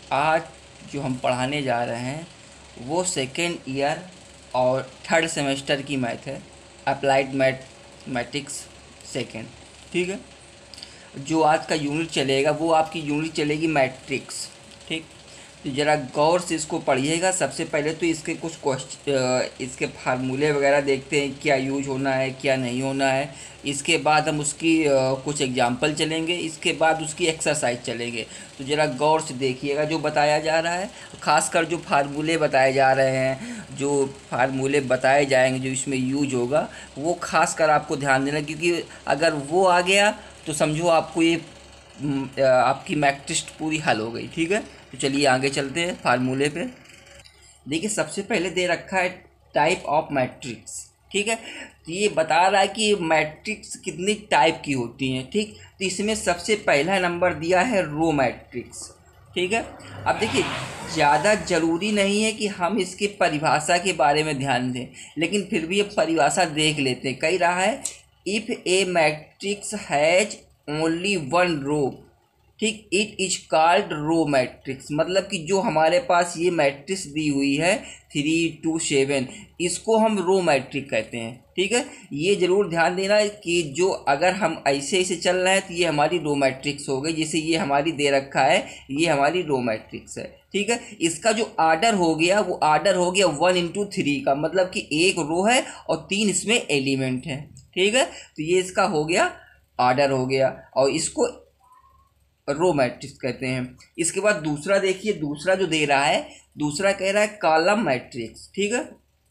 आज जो हम पढ़ाने जा रहे हैं वो सेकेंड ईयर और थर्ड सेमेस्टर की मैथ है, अप्लाइड मैथमेटिक्स सेकेंड। ठीक है, जो आज का यूनिट चलेगा वो आपकी यूनिट चलेगी मैट्रिक्स। ठीक, तो ज़रा गौर से इसको पढ़िएगा। सबसे पहले तो इसके कुछ इसके फार्मूले वगैरह देखते हैं, क्या यूज होना है क्या नहीं होना है। इसके बाद हम उसकी कुछ एग्जांपल चलेंगे, इसके बाद उसकी एक्सरसाइज चलेंगे। तो ज़रा गौर से देखिएगा जो बताया जा रहा है, खासकर जो फार्मूले बताए जा रहे हैं, जो फार्मूले बताए जाएंगे जो इसमें यूज होगा, वो खासकर आपको ध्यान देना, क्योंकि अगर वो आ गया तो समझो आपको ये आपकी मैट्रिक्स पूरी हल हो गई। ठीक है, तो चलिए आगे चलते हैं फार्मूले पे। देखिए, सबसे पहले दे रखा है टाइप ऑफ मैट्रिक्स। ठीक है, तो ये बता रहा है कि मैट्रिक्स कितनी टाइप की होती हैं। ठीक, तो इसमें सबसे पहला नंबर दिया है रो मैट्रिक्स। ठीक है, अब देखिए, ज़्यादा ज़रूरी नहीं है कि हम इसकी परिभाषा के बारे में ध्यान दें, लेकिन फिर भी ये परिभाषा देख लेते हैं। कही रहा है if a matrix has only one row, ठीक, it is called row matrix. मतलब कि जो हमारे पास ये मैट्रिक्स दी हुई है 3 2 7, इसको हम रो मैट्रिक्स कहते हैं। ठीक है, ये ज़रूर ध्यान देना कि जो अगर हम ऐसे ऐसे चल रहे हैं तो ये हमारी रो मैट्रिक्स हो गई। जैसे ये हमारी दे रखा है, ये हमारी रो मैट्रिक्स है। ठीक है, इसका जो आर्डर हो गया वो आर्डर हो गया 1 into 3 का, मतलब कि एक रो है और 3 इसमें एलिमेंट हैं। ठीक है, तो ये इसका हो गया आर्डर हो गया, और इसको रो मैट्रिक्स कहते हैं। इसके बाद दूसरा देखिए, दूसरा जो दे रहा है, दूसरा कह रहा है कॉलम मैट्रिक्स। ठीक है,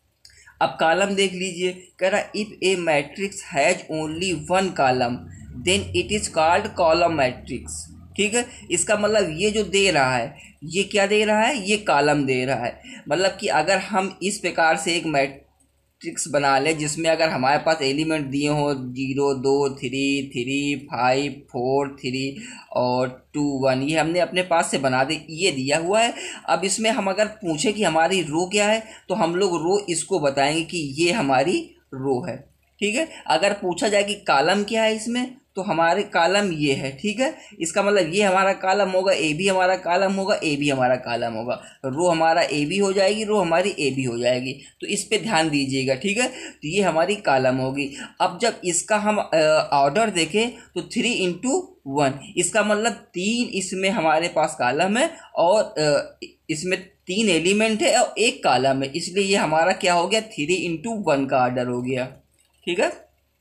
अब कॉलम देख लीजिए, कह रहा है if a matrix has only one column then it is called column matrix. ठीक है, इसका मतलब ये जो दे रहा है, ये क्या दे रहा है, ये कॉलम दे रहा है। मतलब कि अगर हम इस प्रकार से एक मैट्रिक्स बना लें जिसमें अगर हमारे पास एलिमेंट दिए हों 0 2 3 3 5 4 3 और 2 1, ये हमने अपने पास से बना दे, ये दिया हुआ है। अब इसमें हम अगर पूछें कि हमारी रो क्या है, तो हम लोग रो इसको बताएंगे कि ये हमारी रो है। ठीक है, अगर पूछा जाए कि कॉलम क्या है इसमें, तो हमारे कॉलम ये है। ठीक है, इसका मतलब ये हमारा कॉलम होगा, ए भी हमारा कॉलम होगा, ए भी हमारा कॉलम होगा, रो हमारा ए भी हो जाएगी, रो हमारी ए भी हो जाएगी। तो इस पे ध्यान दीजिएगा। ठीक है, तो ये हमारी कॉलम होगी। अब जब इसका हम ऑर्डर देखें तो 3 into 1, इसका मतलब 3 इसमें हमारे पास कॉलम है और इसमें 3 एलिमेंट है और एक कॉलम है, इसलिए ये हमारा क्या हो गया, 3 into 1 का ऑर्डर हो गया। ठीक है,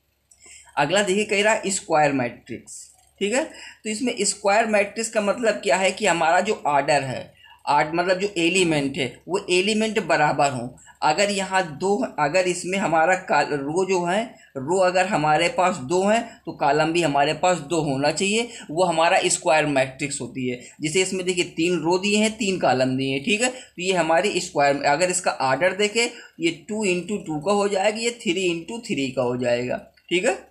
अगला देखिए, कह रहा है स्क्वायर मैट्रिक्स। ठीक है, तो इसमें स्क्वायर मैट्रिक्स का मतलब क्या है कि हमारा जो ऑर्डर है, मतलब जो एलिमेंट है वो एलिमेंट बराबर हों। अगर यहाँ दो, अगर इसमें हमारा रो जो है, रो अगर हमारे पास 2 हैं तो कॉलम भी हमारे पास 2 होना चाहिए, वो हमारा स्क्वायर मैट्रिक्स होती है। जैसे इसमें देखिए 3 रो दिए हैं, 3 कॉलम दिए हैं। ठीक है, तो ये हमारी स्क्वायर, अगर इसका ऑर्डर देखें ये 2 into 2 का हो जाएगा, ये 3 into 3 का हो जाएगा। ठीक है,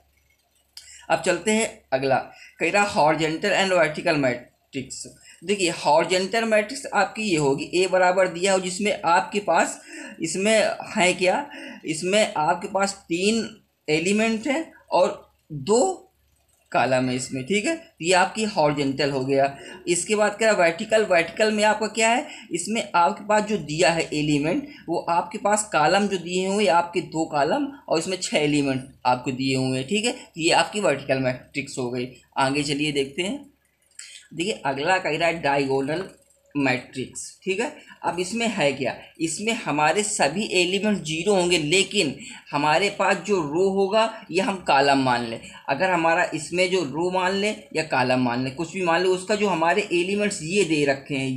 अब चलते हैं अगला, कह रहा हॉरिजॉन्टल एंड वर्टिकल मैट्रिक्स। देखिए, हॉरिजॉन्टल मैट्रिक्स आपकी ये होगी, ए बराबर दिया हो जिसमें आपके पास, इसमें है क्या, इसमें आपके पास 3 एलिमेंट हैं और 2 कॉलम है इसमें। ठीक है, ये आपकी हॉरिजॉन्टल हो गया। इसके बाद क्या वर्टिकल, वर्टिकल में आपका क्या है, इसमें आपके पास जो दिया है एलिमेंट, वो आपके पास कॉलम जो दिए हुए आपके 2 कॉलम और इसमें 6 एलिमेंट आपको दिए हुए हैं। ठीक है, ये आपकी वर्टिकल मैट्रिक्स हो गई। आगे चलिए देखते हैं। देखिए, अगला कह रहा है डायगोनल मैट्रिक्स। ठीक है, अब इसमें है क्या, इसमें हमारे सभी एलिमेंट 0 होंगे, लेकिन हमारे पास जो रो होगा ये हम कॉलम मान लें। अगर हमारा इसमें जो रो मान लें या कॉलम मान लें, कुछ भी मान लें, उसका जो हमारे एलिमेंट्स ये दे रखे हैं,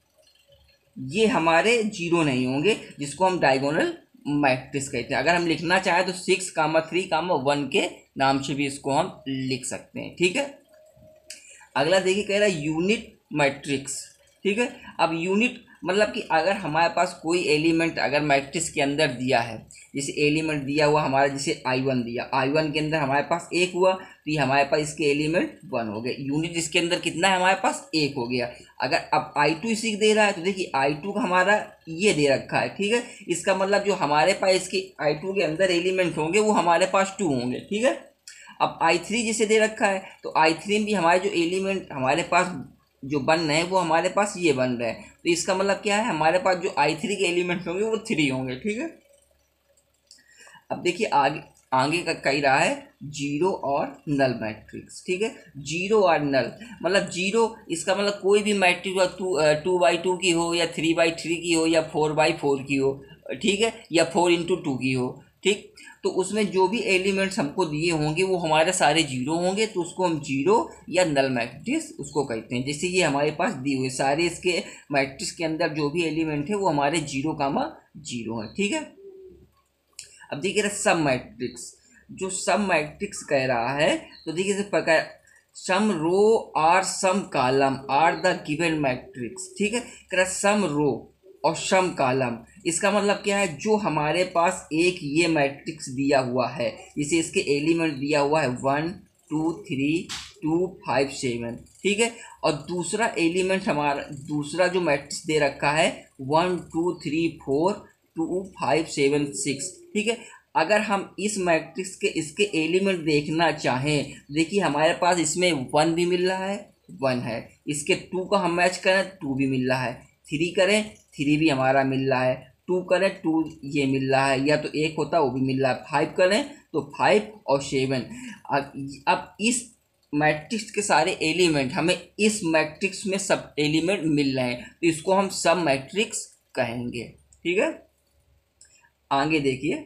ये हमारे 0 नहीं होंगे, जिसको हम डायगोनल मैट्रिक्स कहते हैं। अगर हम लिखना चाहें तो 6, 3, 1 के नाम से भी इसको हम लिख सकते हैं। ठीक है, अगला देखिए, कह रहा है यूनिट मैट्रिक्स। ठीक है, अब यूनिट मतलब कि अगर हमारे पास कोई एलिमेंट अगर मैट्रिक्स के अंदर दिया है, जैसे एलिमेंट दिया हुआ हमारा, जैसे I1 दिया, I1 के अंदर हमारे पास 1 हुआ, तो ये हमारे पास इसके एलिमेंट 1 हो गए। यूनिट इसके अंदर कितना है हमारे पास, 1 हो गया। अगर अब I2 इसी दे रहा है, तो देखिए I2 का हमारा ये दे रखा है। ठीक है, इसका मतलब जो हमारे पास इसके I2 के अंदर एलिमेंट होंगे वो हमारे पास 2 होंगे। ठीक है, अब I3 जिसे दे रखा है, तो I3 भी हमारे जो एलिमेंट हमारे पास जो बन रहे हैं वो हमारे पास ये बन रहे हैं। तो इसका मतलब क्या है, हमारे पास जो I3 के एलिमेंट्स होंगे वो 3 होंगे। ठीक है, अब देखिए आगे आगे का कह रहा है जीरो और नल मैट्रिक्स। ठीक है, जीरो और नल मतलब जीरो, इसका मतलब कोई भी मैट्रिक्स 2x2 की हो या 3x3 की हो या 4x4 की हो, ठीक है, या 4x2 की हो। ठीक, तो उसमें जो भी एलिमेंट्स हमको दिए होंगे वो हमारे सारे जीरो होंगे, तो उसको हम जीरो या नल मैट्रिक्स उसको कहते हैं। जैसे ये हमारे पास दिए हुए सारे इसके मैट्रिक्स के अंदर जो भी एलिमेंट है वो हमारे जीरो कामा जीरो है। ठीक है, अब देखिए सब मैट्रिक्स, जो सब मैट्रिक्स कह रहा है, तो देखिए इसे प्रकार सम रो और some column are the given matrix. ठीक है, कह रहा सम रो और सम कॉलम, इसका मतलब क्या है, जो हमारे पास एक ये मैट्रिक्स दिया हुआ है, जैसे इसके एलिमेंट दिया हुआ है 1 2 3 2 5 7। ठीक है, और दूसरा एलिमेंट हमारा दूसरा जो मैट्रिक्स दे रखा है 1 2 3 4 2 5 7 6। ठीक है, अगर हम इस मैट्रिक्स के इसके एलिमेंट देखना चाहें, देखिए हमारे पास इसमें 1 भी मिल रहा है, 1 है, इसके 2 का हम मैच करें 2 भी मिल रहा है, 3 करें 3 भी हमारा मिल रहा है, 2 करें 2 ये मिल रहा है, या तो 1 होता वो भी मिल रहा है, 5 करें तो 5 और 7। अब इस मैट्रिक्स के सारे एलिमेंट हमें इस मैट्रिक्स में सब एलिमेंट मिल रहे हैं, तो इसको हम सब मैट्रिक्स कहेंगे। ठीक है, आगे देखिए,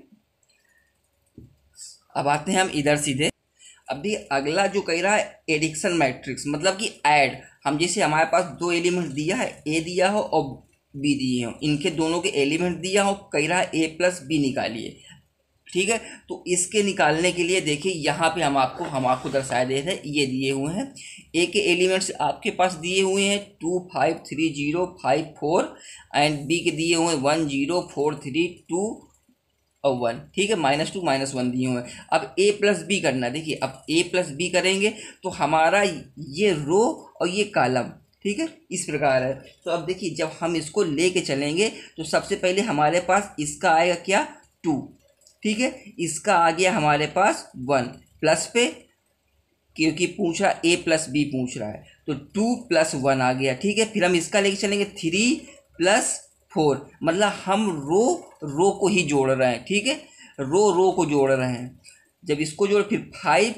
अब आते हैं हम इधर सीधे। अभी अगला जो कह रहा है एडिक्शन मैट्रिक्स, मतलब कि ऐड, हम जैसे हमारे पास दो एलिमेंट दिया है, ए दिया हो और बी दिए हो, इनके दोनों के एलिमेंट दिया हो, कह रहा है ए प्लस बी निकालिए। ठीक है, तो इसके निकालने के लिए देखिए यहाँ पे हम आपको दर्शाया दे रहे हैं, ये दिए हुए हैं ए के एलिमेंट्स आपके पास दिए हुए हैं 2 5 3 0 5 4 एंड बी के दिए हुए हैं 1 0 4 3 2 और 1। ठीक है, -2 -1 दिए हुए हैं। अब ए प्लस बी करना, देखिए अब ए प्लस बी करेंगे तो हमारा ये रो और ये कॉलम, ठीक है, इस प्रकार है। तो अब देखिए जब हम इसको लेके चलेंगे तो सबसे पहले हमारे पास इसका आएगा क्या 2। ठीक है, इसका आ गया हमारे पास 1 प्लस पे, क्योंकि पूछ रहा ए प्लस बी पूछ रहा है, तो 2 + 1 आ गया। ठीक है, फिर हम इसका लेके चलेंगे 3 + 4, मतलब हम रो को ही जोड़ रहे हैं। ठीक है, रो को जोड़ रहे हैं। जब इसको जोड़ फिर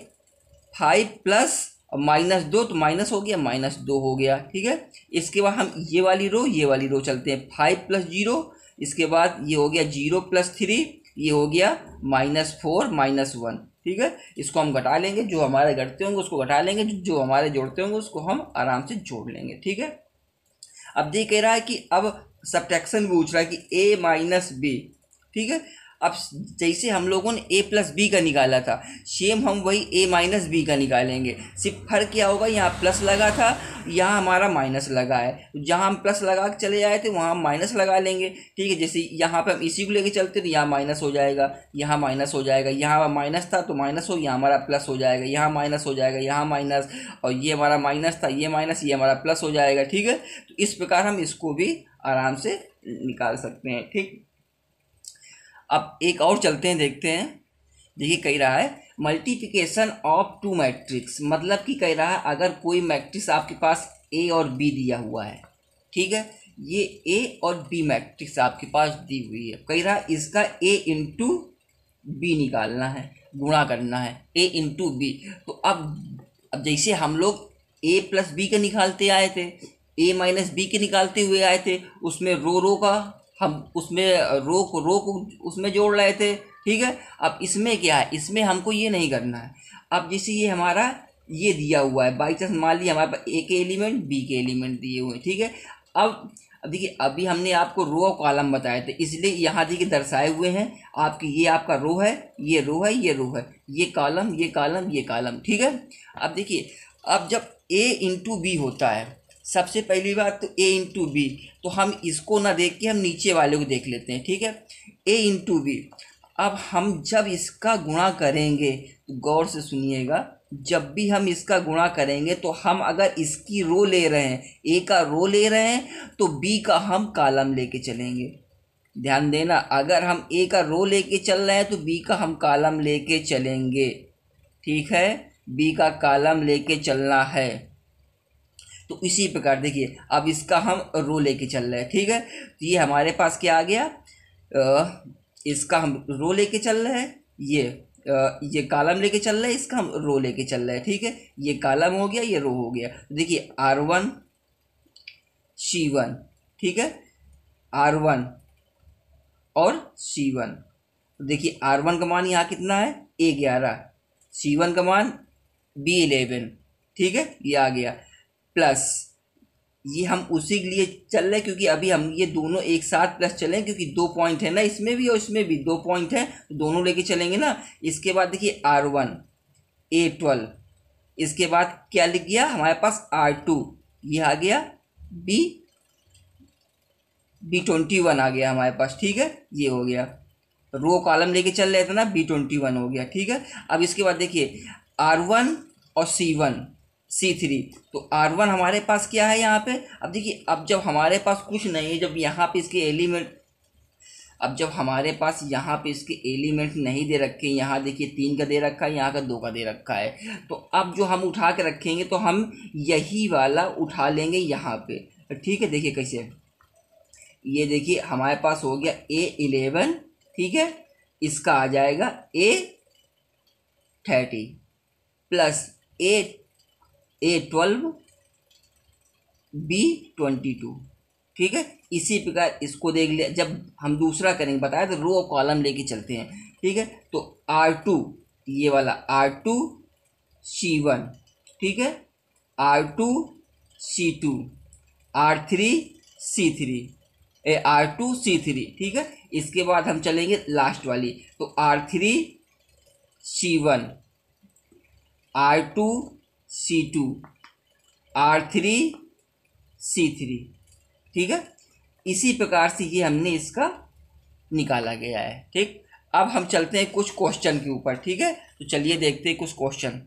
5 प्लस -2 तो माइनस हो गया, -2 हो गया। ठीक है, इसके बाद हम ये वाली रो चलते हैं 5 + 0, इसके बाद ये हो गया 0 + 3, ये हो गया -4 -1। ठीक है, इसको हम घटा लेंगे, जो हमारे घटते होंगे उसको घटा लेंगे, जो हमारे जोड़ते होंगे उसको हम आराम से जोड़ लेंगे। ठीक है, अब ये कह रहा है कि अब सब्ट्रैक्शन पूछ रहा है कि a माइनस बी। ठीक है, अब जैसे हम लोगों ने a प्लस बी का निकाला था, सेम हम वही a माइनस बी का निकालेंगे। सिर्फ फर्क क्या होगा, यहाँ प्लस लगा था, यहाँ हमारा माइनस लगा है, तो जहाँ हम प्लस लगा के चले आए थे वहाँ हम माइनस लगा लेंगे। ठीक है, जैसे यहाँ पे हम इसी को लेके चलते तो यहाँ माइनस हो जाएगा, यहाँ माइनस हो जाएगा, यहाँ माइनस था तो माइनस हो, यहाँ हमारा प्लस हो जाएगा, यहाँ माइनस हो जाएगा, यहाँ माइनस, और ये हमारा माइनस था, ये माइनस, ये हमारा प्लस हो जाएगा। ठीक है, तो इस प्रकार हम इसको भी आराम से निकाल सकते हैं। ठीक, अब एक और चलते हैं, देखते हैं। देखिए कह रहा है मल्टीप्लिकेशन ऑफ 2 मैट्रिक्स, मतलब कि कह रहा है अगर कोई मैट्रिक्स आपके पास ए और बी दिया हुआ है, ठीक है, ये ए और बी मैट्रिक्स आपके पास दी हुई है, कह रहा है इसका ए इंटू बी निकालना है, गुणा करना है ए इंटू बी। तो अब जैसे हम लोग ए प्लस बी के निकालते आए थे, ए माइनस बी के निकालते हुए आए थे, उसमें रो का हम उसमें रो को उसमें जोड़ रहे थे। ठीक है, अब इसमें क्या है, इसमें हमको ये नहीं करना है। अब जैसे ये हमारा ये दिया हुआ है, बाई चांस मान लिया हमारे पास ए के एलिमेंट बी के एलिमेंट दिए हुए हैं। ठीक है, अब देखिए अभी हमने आपको रो और कॉलम बताए थे, इसलिए यहाँ देखिए दर्शाए हुए हैं आपकी, ये आपका रो है, ये रो है, ये रो है, ये कॉलम, ये कॉलम, ये कॉलम। ठीक है, अब देखिए अब जब ए इंटू बी होता है, सबसे पहली बात तो ए इंटू बी, तो हम इसको ना देख के हम नीचे वाले को देख लेते हैं। ठीक है, ए इंटू बी, अब हम जब इसका गुणा करेंगे तो गौर से सुनिएगा, जब भी हम इसका गुणा करेंगे तो हम अगर इसकी रो ले रहे हैं, ए का रो ले रहे हैं, तो बी का हम कॉलम लेके चलेंगे। ध्यान देना, अगर हम ए का रो लेके चल रहे हैं तो बी का हम कॉलम लेके चलेंगे। ठीक है, बी का कॉलम लेके चलना है। तो इसी प्रकार देखिए अब इसका हम रो लेके चल रहे हैं, ठीक है। तो ये हमारे पास क्या आ गया, इसका हम रो लेके चल रहे हैं, ये कॉलम लेके चल रहे हैं, इसका हम रो लेके चल रहे हैं, ठीक है। ये कॉलम हो गया, ये रो हो गया। तो देखिए R1 C1, ठीक है, R1 और C1। तो देखिए R1 का मान यहाँ कितना है A11, C1 का मान B11, ठीक है, ये आ गया। प्लस ये हम उसी के लिए चल रहे हैं क्योंकि अभी हम ये दोनों एक साथ प्लस चलें, क्योंकि 2 पॉइंट है ना, इसमें भी और इसमें भी 2 पॉइंट है, तो दोनों लेके चलेंगे ना। इसके बाद देखिए R1 A12, इसके बाद क्या लिख गया हमारे पास R2, ये आ गया B21 आ गया हमारे पास, ठीक है, ये हो गया। रो कॉलम लेके चल रहे थे ना, B21 हो गया, ठीक है। अब इसके बाद देखिए R1 और C1 C3, तो R1 हमारे पास क्या है यहाँ पे। अब देखिए अब जब हमारे पास कुछ नहीं है, जब यहाँ पे इसके एलिमेंट, अब जब हमारे पास यहाँ पे इसके एलिमेंट नहीं दे रखे, यहाँ देखिए 3 का दे रखा है, यहाँ का 2 का दे रखा है, तो अब जो हम उठा के रखेंगे तो हम यही वाला उठा लेंगे यहाँ पे, ठीक है। देखिए कैसे, ये देखिए हमारे पास हो गया A11, ठीक है, इसका आ जाएगा A30 प्लस A12 B22, ठीक है। इसी प्रकार इसको देख लिया, जब हम दूसरा करेंगे बताया तो रो और कॉलम लेके चलते हैं, ठीक है। तो R2, ये वाला R2 C1, ठीक है, R2 C2, R3 C3, R2 C3, ठीक है। इसके बाद हम चलेंगे लास्ट वाली, तो R3 C1, R2 C2, R3 C3, ठीक है। इसी प्रकार से ये हमने इसका निकाला गया है, ठीक। अब हम चलते हैं कुछ क्वेश्चन के ऊपर, ठीक है। तो चलिए देखते हैं कुछ क्वेश्चन।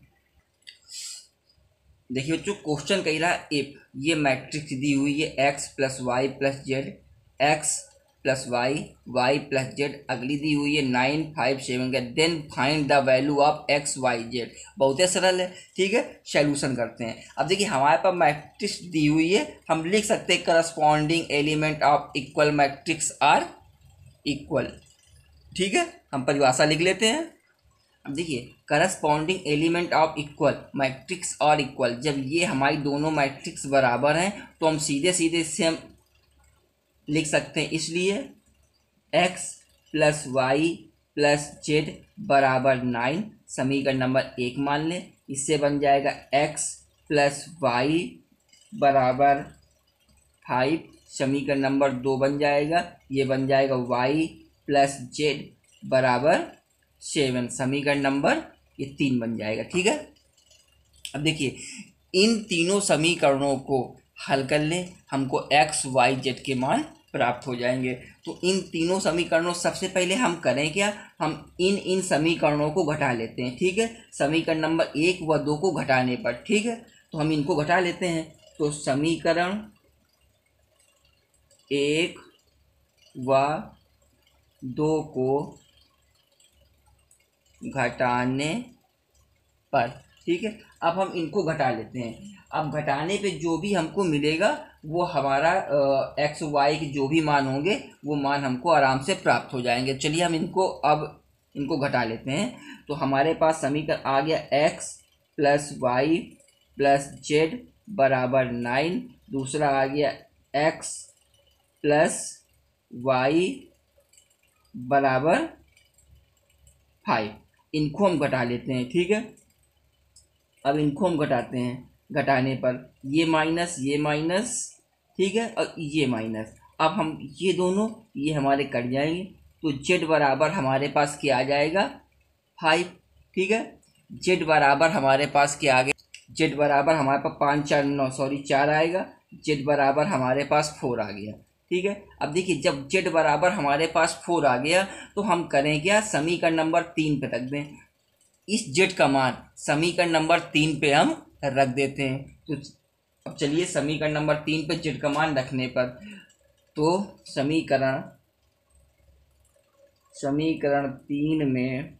देखिए बच्चों क्वेश्चन कह रहा है इफ ये मैट्रिक्स दी हुई है x plus y plus z, x plus y, y plus z, अगली दी हुई है 9 5 7 का, then find the value of x y z. बहुत ही सरल है, ठीक है। सॉल्यूशन करते हैं। अब देखिए हमारे पास मैट्रिक्स दी हुई है, हम लिख सकते हैं corresponding element of equal matrix are equal, ठीक है। हम परिभाषा लिख लेते हैं। अब देखिए corresponding element of equal matrix और इक्वल, जब ये हमारी दोनों मैट्रिक्स बराबर हैं तो हम सीधे सीधे इससे हम लिख सकते हैं, इसलिए x plus y plus z बराबर 9, समीकरण नंबर 1 मान लें। इससे बन जाएगा x प्लस वाई बराबर 5, समीकरण नंबर 2 बन जाएगा। ये बन जाएगा y प्लस जेड बराबर 7, समीकरण नंबर ये 3 बन जाएगा, ठीक है। अब देखिए इन तीनों समीकरणों को हल कर लें, हमको x y z के मान प्राप्त हो जाएंगे। तो इन तीनों समीकरणों, सबसे पहले हम करें क्या, हम इन समीकरणों को घटा लेते हैं, ठीक है। समीकरण नंबर 1 व 2 को घटाने पर, ठीक है, तो हम इनको घटा लेते हैं। तो समीकरण 1 व 2 को घटाने पर, ठीक है। अब हम इनको घटा लेते हैं। अब घटाने पे जो भी हमको मिलेगा वो हमारा एक्स वाई के जो भी मान होंगे वो मान हमको आराम से प्राप्त हो जाएंगे। चलिए हम इनको घटा लेते हैं। तो हमारे पास समीकरण आ गया x plus y plus z बराबर 9, दूसरा आ गया एक्स प्लस वाई बराबर 5। इनको हम घटा लेते हैं, ठीक है। अब इनको हम घटाते हैं, घटाने पर ये माइनस, ठीक है, और ये माइनस। अब हम ये दोनों ये हमारे कट जाएंगे, तो z बराबर हमारे पास क्या आ जाएगा 5, ठीक है। z बराबर हमारे पास क्या आ गया, z बराबर हमारे पास 5 4 9 सॉरी 4 आएगा, z बराबर हमारे पास 4 आ गया, ठीक है। अब देखिए जब z बराबर हमारे पास 4 आ गया तो हम करें क्या, समीकरण नंबर 3 पे रख दें। इस z का मान समीकरण नंबर 3 पे हम रख देते हैं। तो अब चलिए समीकरण नंबर 3 पे z का मान रखने पर, तो समीकरण 3 में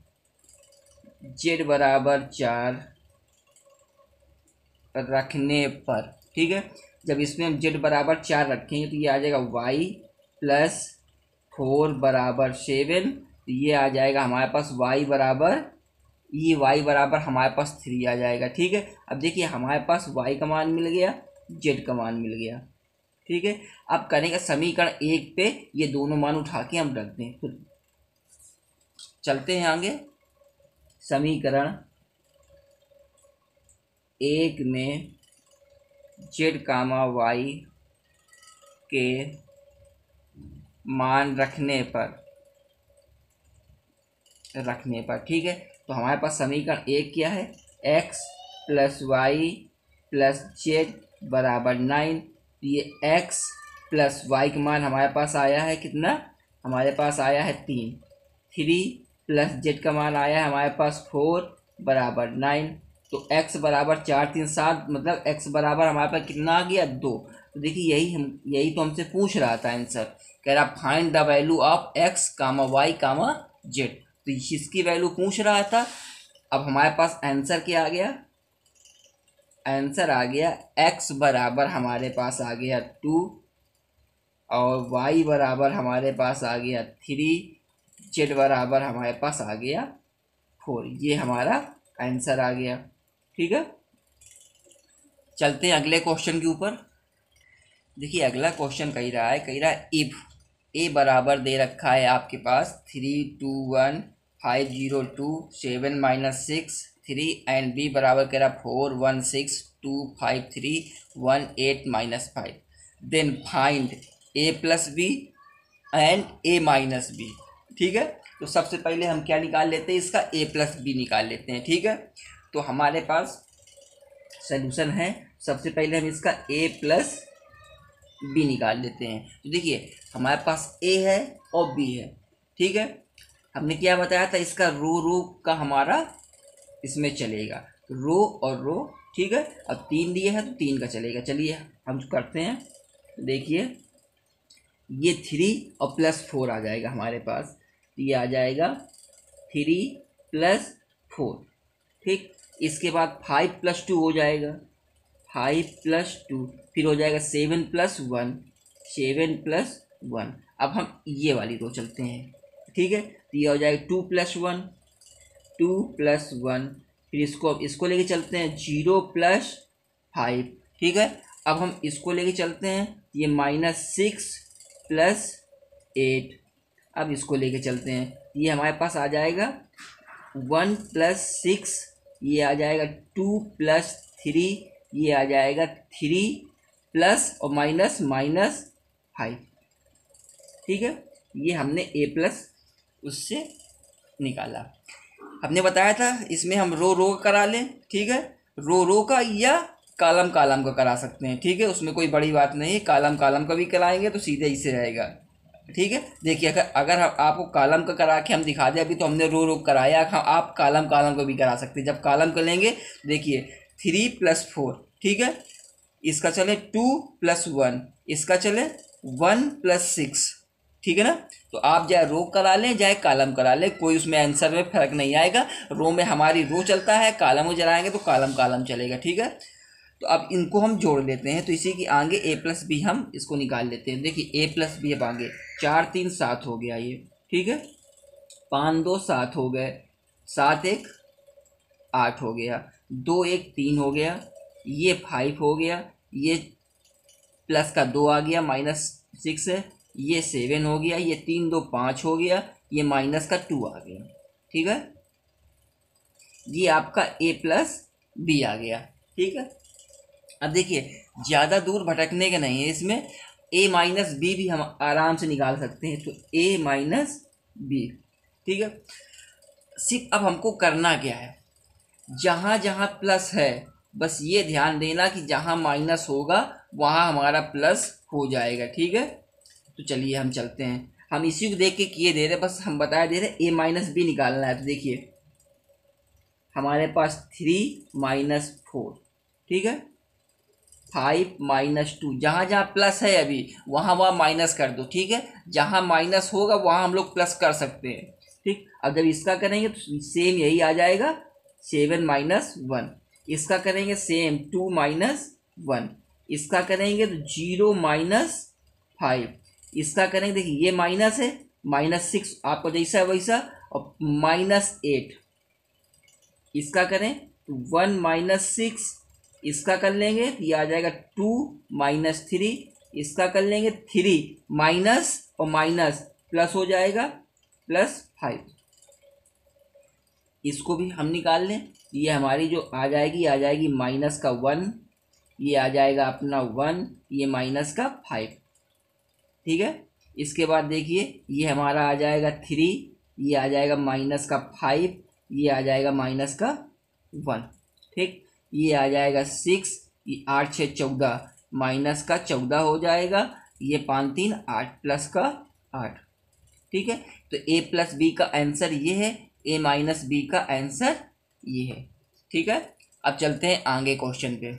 z बराबर 4 रखने पर, ठीक है। जब इसमें हम z बराबर 4 रखेंगे तो ये आ जाएगा y प्लस 4 बराबर 7, तो ये आ जाएगा हमारे पास y बराबर हमारे पास 3 आ जाएगा। ठीक है। अब देखिए हमारे पास y का मान मिल गया, z का मान मिल गया। ठीक है। अब करेंगे समीकरण 1 पे ये दोनों मान उठा के हम रख दें, फिर चलते हैं आगे। समीकरण 1 में z, y के मान रखने पर ठीक है, तो हमारे पास समीकरण 1 क्या है, x plus y plus z बराबर 9। ये x प्लस वाई का मान हमारे पास आया है कितना, हमारे पास आया है 3 प्लस जेड का मान आया है हमारे पास 4 बराबर 9। तो x बराबर 4 3 7, मतलब x बराबर हमारे पास कितना आ गया 2। तो देखिए यही तो हमसे पूछ रहा था आंसर, कह रहा find the value of x comma y comma z, तो इसकी वैल्यू पूछ रहा था। अब हमारे पास आंसर क्या आ गया, आंसर आ गया x बराबर हमारे पास आ गया 2 और y बराबर हमारे पास आ गया 3, z बराबर हमारे पास आ गया 4। ये हमारा आंसर आ गया। ठीक है। चलते हैं अगले क्वेश्चन के ऊपर। देखिए अगला क्वेश्चन कह रहा है इफ ए बराबर दे रखा है आपके पास 3 2 1 5 0 2 7 -6 3 एंड बी बराबर कह रहा 4 1 6 2 5 3 1 8 -5, then find A plus B and A minus B. ठीक है। तो सबसे पहले हम क्या निकाल लेते हैं, इसका ए प्लस बी निकाल लेते हैं। ठीक है। तो हमारे पास सलूशन है, सबसे पहले हम इसका ए प्लस बी निकाल लेते हैं। तो देखिए हमारे पास ए है और बी है। ठीक है। हमने क्या बताया था, इसका रो का हमारा इसमें चलेगा, रो और रो। ठीक है। अब 3 दिए हैं तो 3 का चलेगा। चलिए हम करते हैं। देखिए ये 3 और प्लस 4 आ जाएगा हमारे पास, ये आ जाएगा 3 + 4। ठीक। इसके बाद 5 + 2 हो जाएगा, 5 + 2, फिर हो जाएगा 7 + 1, 7 + 1। अब हम ये वाली रो चलते हैं। ठीक है। तो ये हो जाएगा 2 + 1, 2 + 1, फिर इसको लेके चलते हैं 0 + 5। ठीक है। अब हम इसको लेके चलते हैं, ये -6 + 8। अब इसको लेके चलते हैं, ये हमारे पास आ जाएगा 1 + 6, ये आ जाएगा 2 + 3, ये आ जाएगा 3 प्लस और -5। ठीक है। ये हमने ए प्लस उससे निकाला। हमने बताया था इसमें हम रो का करा लें। ठीक है। रो का या कॉलम का करा सकते हैं। ठीक है। उसमें कोई बड़ी बात नहीं है, कॉलम का भी कराएंगे तो सीधे इससे रहेगा। ठीक है। देखिए अगर आपको कॉलम का करा के हम दिखा दें, अभी तो हमने रो कराया, आप कॉलम को भी करा सकते हैं। जब कॉलम का लेंगे, देखिए 3 + 4। ठीक है। इसका चले 2 + 1, इसका चले 1 + 6। ठीक है ना। तो आप चाहे रो करा लें चाहे कॉलम करा लें, कोई उसमें आंसर में फ़र्क नहीं आएगा। रो में हमारी रो चलता है, कॉलम में जलाएंगे तो कॉलम चलेगा। ठीक है। तो अब इनको हम जोड़ लेते हैं, तो इसी की आगे ए प्लस बी हम इसको निकाल लेते हैं। देखिए ए प्लस बी अब आगे 4 3 7 हो गया ये। ठीक है। 5 2 7 हो गए, 7 1 8 हो गया, 2 1 3 हो गया, ये 5 हो गया, ये प्लस का 2 आ गया, -6 है, ये 7 हो गया, ये 3 2 5 हो गया, ये माइनस का 2 आ गया। ठीक है। ये आपका ए प्लस बी आ गया। ठीक है। अब देखिए ज़्यादा दूर भटकने का नहीं है, इसमें a माइनस बी भी हम आराम से निकाल सकते हैं। तो a माइनस बी। ठीक है। सिर्फ अब हमको करना क्या है, जहाँ जहाँ प्लस है बस ये ध्यान देना कि जहाँ माइनस होगा वहाँ हमारा प्लस हो जाएगा। ठीक है। तो चलिए हम चलते हैं, हम इसी को देख के किए दे रहे, बस हम बताया दे रहे a माइनस बी निकालना है। तो देखिए हमारे पास 3 - 4। ठीक है। 5 - 2, जहाँ जहाँ प्लस है अभी वहाँ माइनस कर दो। ठीक है। जहाँ माइनस होगा वहाँ हम लोग प्लस कर सकते हैं। ठीक। अब जब इसका करेंगे तो सेम यही आ जाएगा, 7 - 1। इसका करेंगे सेम 2 - 1। इसका करेंगे तो 0 माइनस 5, इसका करेंगे देखिए ये माइनस है, -6 आपका जैसा है वैसा, और -8 इसका करें तो 1 माइनस 6, इसका कर लेंगे तो ये आ जाएगा 2 माइनस 3, इसका कर लेंगे 3 माइनस और माइनस प्लस हो जाएगा +5, इसको भी हम निकाल लें। ये हमारी जो आ जाएगी माइनस का 1, ये आ जाएगा अपना 1, ये माइनस का 5, ठीक है। इसके बाद देखिए ये हमारा आ जाएगा 3, ये आ जाएगा माइनस का 5, ये आ जाएगा माइनस का 1, ठीक। ये आ जाएगा 6, ये 8 6 14 माइनस का 14 हो जाएगा, ये 5 3 8 प्लस का 8, ठीक है। तो a प्लस बी का आंसर ये है, a माइनस बी का आंसर ये है, ठीक है। अब चलते हैं आगे क्वेश्चन पे।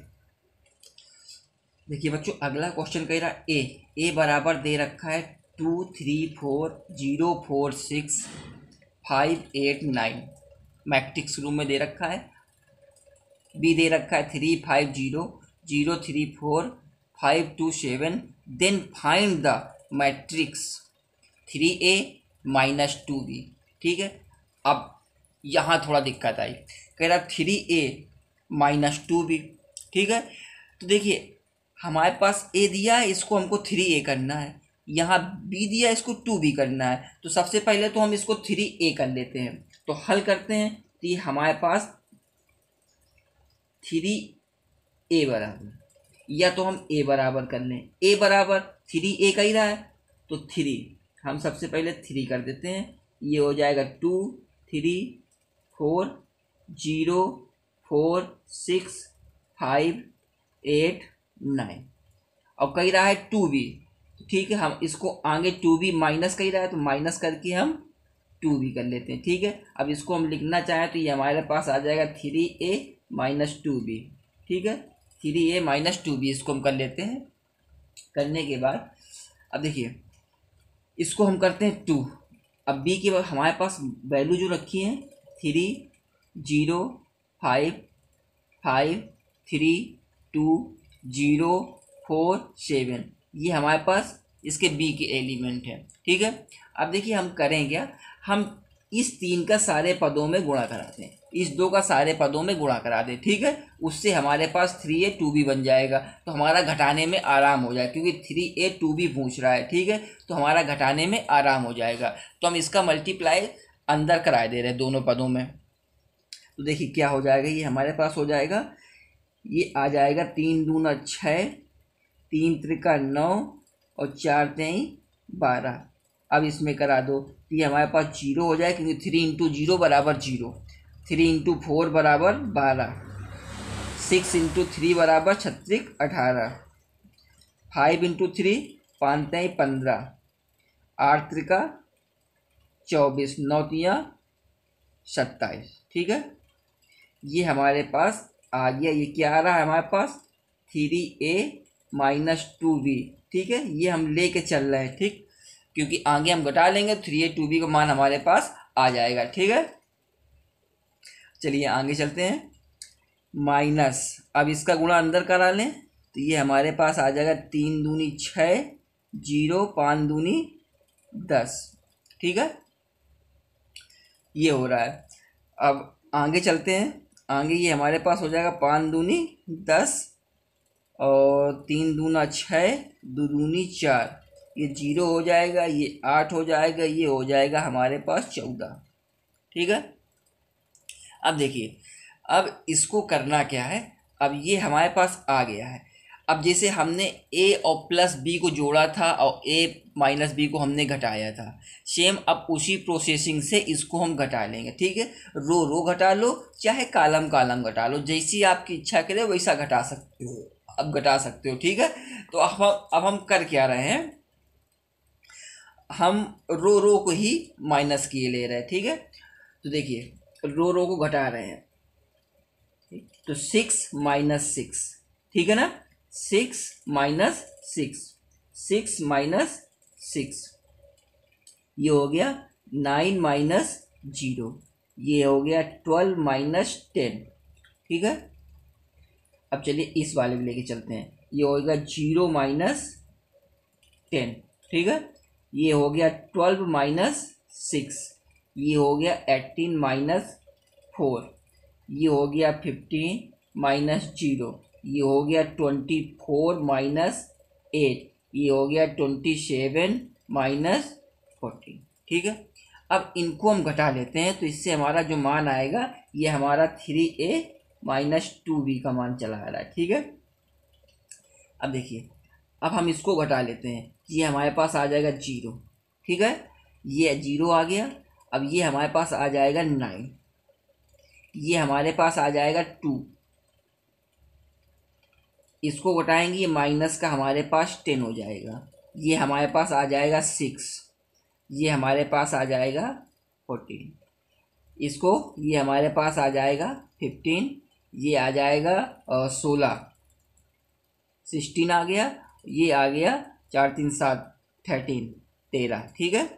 देखिए बच्चों अगला क्वेश्चन कह रहा है a बराबर दे रखा है 2 3 4 0 4 6 5 8 9 मैट्रिक्स रूम में दे रखा है। b दे रखा है 3 5 0 0 3 4 5 2 7, then find the matrix 3a minus 2b, ठीक है। अब यहाँ थोड़ा दिक्कत आई, कह रहा 3a माइनस 2b, ठीक है। तो देखिए हमारे पास a दिया है, इसको हमको 3a करना है, यहाँ b दिया है, इसको 2b करना है। तो सबसे पहले तो हम इसको 3a कर लेते हैं, तो हल करते हैं तो ये हमारे पास 3a बराबर, या तो हम a बराबर कर लें, a बराबर 3a का ही रहा है तो 3 हम सबसे पहले 3 कर देते हैं, ये हो जाएगा 2 3 4 0 4 6 5 8 9, और कही रहा है 2b, ठीक है। हम इसको आगे 2b माइनस कही रहा है तो माइनस करके हम 2b कर लेते हैं, ठीक है। अब इसको हम लिखना चाहें तो ये हमारे पास आ जाएगा 3a माइनस 2b, ठीक है। 3a माइनस 2b इसको हम कर लेते हैं। करने के बाद अब देखिए इसको हम करते हैं 2, अब b की हमारे पास वैल्यू जो रखी है 3 0 5 5 3 2 0 4 7, ये हमारे पास इसके b के एलिमेंट है, ठीक है। अब देखिए हम करें क्या, हम इस 3 का सारे पदों में गुणा करा दें, इस 2 का सारे पदों में गुणा करा दें, ठीक है। उससे हमारे पास 3a 2b बन जाएगा, तो हमारा घटाने में आराम हो जाएगा, क्योंकि 3a 2b पूछ रहा है, ठीक है। तो हमारा घटाने में आराम हो जाएगा, तो हम इसका मल्टीप्लाई अंदर करा दे रहे हैं दोनों पदों में। तो देखिए क्या हो जाएगा, ये हमारे पास हो जाएगा, ये आ जाएगा 3 दूना 6 3 त्रिका 9 और 4 तेई 12। अब इसमें करा दो तो ये हमारे पास 0 हो जाए, क्योंकि 3 इंटू 0 बराबर 0, 3 इंटू 4 बराबर 12, 6 इंटू 3 बराबर 36 18, 5 इंटू 3 5 तेई 15, 8 त्रिका 24 9 तिया 27, ठीक है। ये हमारे पास आ गया, ये क्या आ रहा है हमारे पास 3a माइनस 2b, ठीक है। ये हम लेके चल रहे हैं, ठीक, क्योंकि आगे हम घटा लेंगे 3a 2b का मान हमारे पास आ जाएगा, ठीक है। चलिए आगे चलते हैं। माइनस, अब इसका गुणा अंदर करा लें तो ये हमारे पास आ जाएगा 3 दूनी 6 0 5 दूनी 10, ठीक है। ये हो रहा है। अब आगे चलते हैं, आगे ये हमारे पास हो जाएगा 5 दूनी 10 और 3 दूना 6 2 दूनी 4, ये 0 हो जाएगा, ये 8 हो जाएगा, ये हो जाएगा हमारे पास 14, ठीक है। अब देखिए अब इसको करना क्या है, अब ये हमारे पास आ गया है। अब जैसे हमने a और प्लस b को जोड़ा था और a माइनस b को हमने घटाया था, सेम अब उसी प्रोसेसिंग से इसको हम घटा लेंगे, ठीक है। रो रो घटा लो, चाहे कालम कालम घटा लो, जैसी आपकी इच्छा करे वैसा घटा सकते हो, अब घटा सकते हो, ठीक है। तो अब हम कर क्या रहे हैं, हम रो रो को ही माइनस किए ले रहे हैं, ठीक है। तो देखिए रो रो को घटा रहे हैं, तो 6 माइनस 6, ठीक है ना, 6 माइनस 6 6 माइनस 6, ये हो गया 9 माइनस 0, ये हो गया 12 माइनस 10, ठीक है। अब चलिए इस वाले को लेके चलते हैं, ये हो गया 0 माइनस 10, ठीक है। ये हो गया 12 माइनस 6, ये हो गया 18 माइनस 4, ये हो गया 15 माइनस 0, ये हो गया 24 माइनस 8, ये हो गया 27 माइनस 14, ठीक है। अब इनको हम घटा लेते हैं तो इससे हमारा जो मान आएगा ये हमारा 3a माइनस 2b का मान चला आ रहा है, ठीक है। अब देखिए, अब हम इसको घटा लेते हैं, ये हमारे पास आ जाएगा 0, ठीक है, ये 0 आ गया। अब ये हमारे पास आ जाएगा 9, ये हमारे पास आ जाएगा 2, इसको घटाएंगे, ये माइनस का हमारे पास 10 हो जाएगा, ये हमारे पास आ जाएगा 6, ये हमारे पास आ जाएगा 14, इसको ये हमारे पास आ जाएगा 15, ये आ जाएगा 16 आ गया, ये आ गया 4 3 7 13, ठीक है।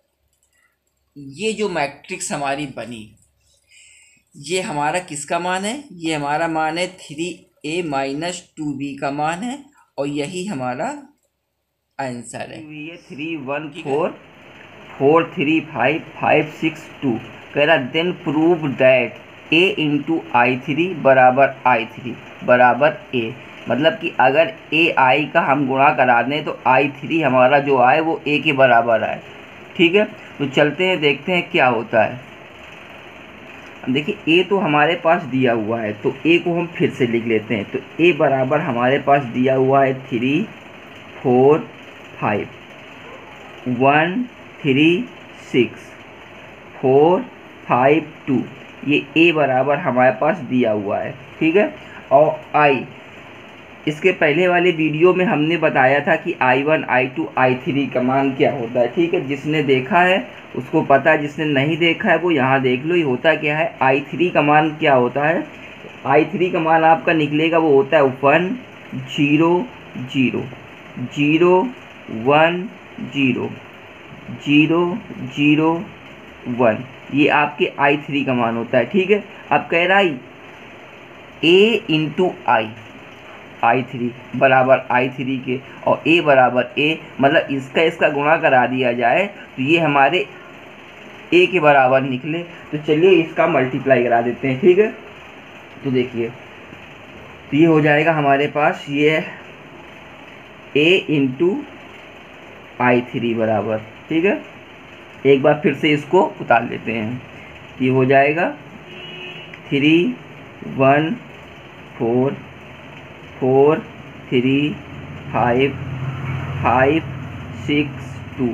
ये जो मैट्रिक्स हमारी बनी, ये हमारा किसका मान है? ये हमारा मान है 3a माइनस 2b का मान है, और यही हमारा आंसर है। ये 3 1 4 4 3 5 5 6 2 कह रहा then prove that a into I3 बराबर I3 बराबर a, मतलब कि अगर a I का हम गुणा करा दें तो I3 हमारा जो आए वो a के बराबर आए, ठीक है। तो चलते हैं, देखते हैं क्या होता है। अब देखिए a तो हमारे पास दिया हुआ है, तो a को हम फिर से लिख लेते हैं। तो a बराबर हमारे पास दिया हुआ है 3 4 5 1 3 6 4 5 2, ये a बराबर हमारे पास दिया हुआ है, ठीक है। और I, इसके पहले वाले वीडियो में हमने बताया था कि I1 I2 I3 का मान क्या होता है, ठीक है। जिसने देखा है उसको पता है, जिसने नहीं देखा है वो यहाँ देख लो। ये होता क्या है, I3 का मान क्या होता है? I3 का मान आपका निकलेगा, वो होता है 1 0 0 0 1 0 0 0 1, ये आपके I3 का मान होता है, ठीक है। अब कह रहा है a इंटू I3 बराबर I3 के, और a बराबर a, मतलब इसका गुणा करा दिया जाए तो ये हमारे a के बराबर निकले। तो चलिए इसका मल्टीप्लाई करा देते हैं, ठीक है। तो देखिए, तो ये हो जाएगा हमारे पास ये a इंटू I3 बराबर, ठीक है। एक बार फिर से इसको उतार लेते हैं, ये हो जाएगा 3 1 4 4 3 5 5 6 2,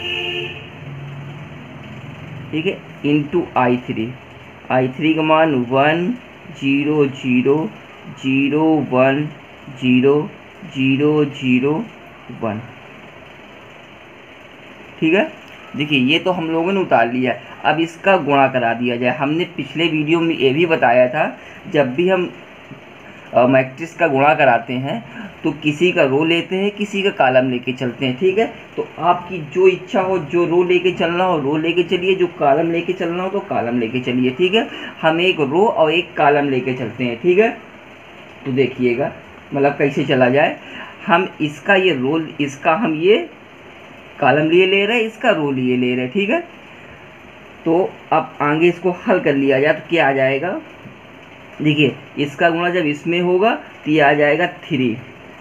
ठीक है, इंटू I3 का मान 1 0 0 0 1 0 0 0 1, ठीक है। देखिए ये तो हम लोगों ने उतार लिया। अब इसका गुणा करा दिया जाए। हमने पिछले वीडियो में ये भी बताया था, जब भी हम मैट्रिक्स का गुणा कराते हैं तो किसी का रो लेते हैं, किसी का कॉलम लेके चलते हैं, ठीक है। तो आपकी जो इच्छा हो, जो रो लेके चलना हो रो लेके चलिए, जो कॉलम लेके चलना हो तो कॉलम लेके चलिए, ठीक है। हम एक रो और एक कॉलम लेके चलते हैं, ठीक है। तो देखिएगा मतलब कैसे चला जाए। हम इसका ये रो, इसका हम ये कॉलम लिए ले रहे हैं, इसका रो लिए ले रहे हैं, ठीक है। तो अब आगे इसको हल कर लिया जाए तो क्या आ जाएगा? देखिए इसका गुणा जब इसमें होगा तो ये आ जाएगा 3,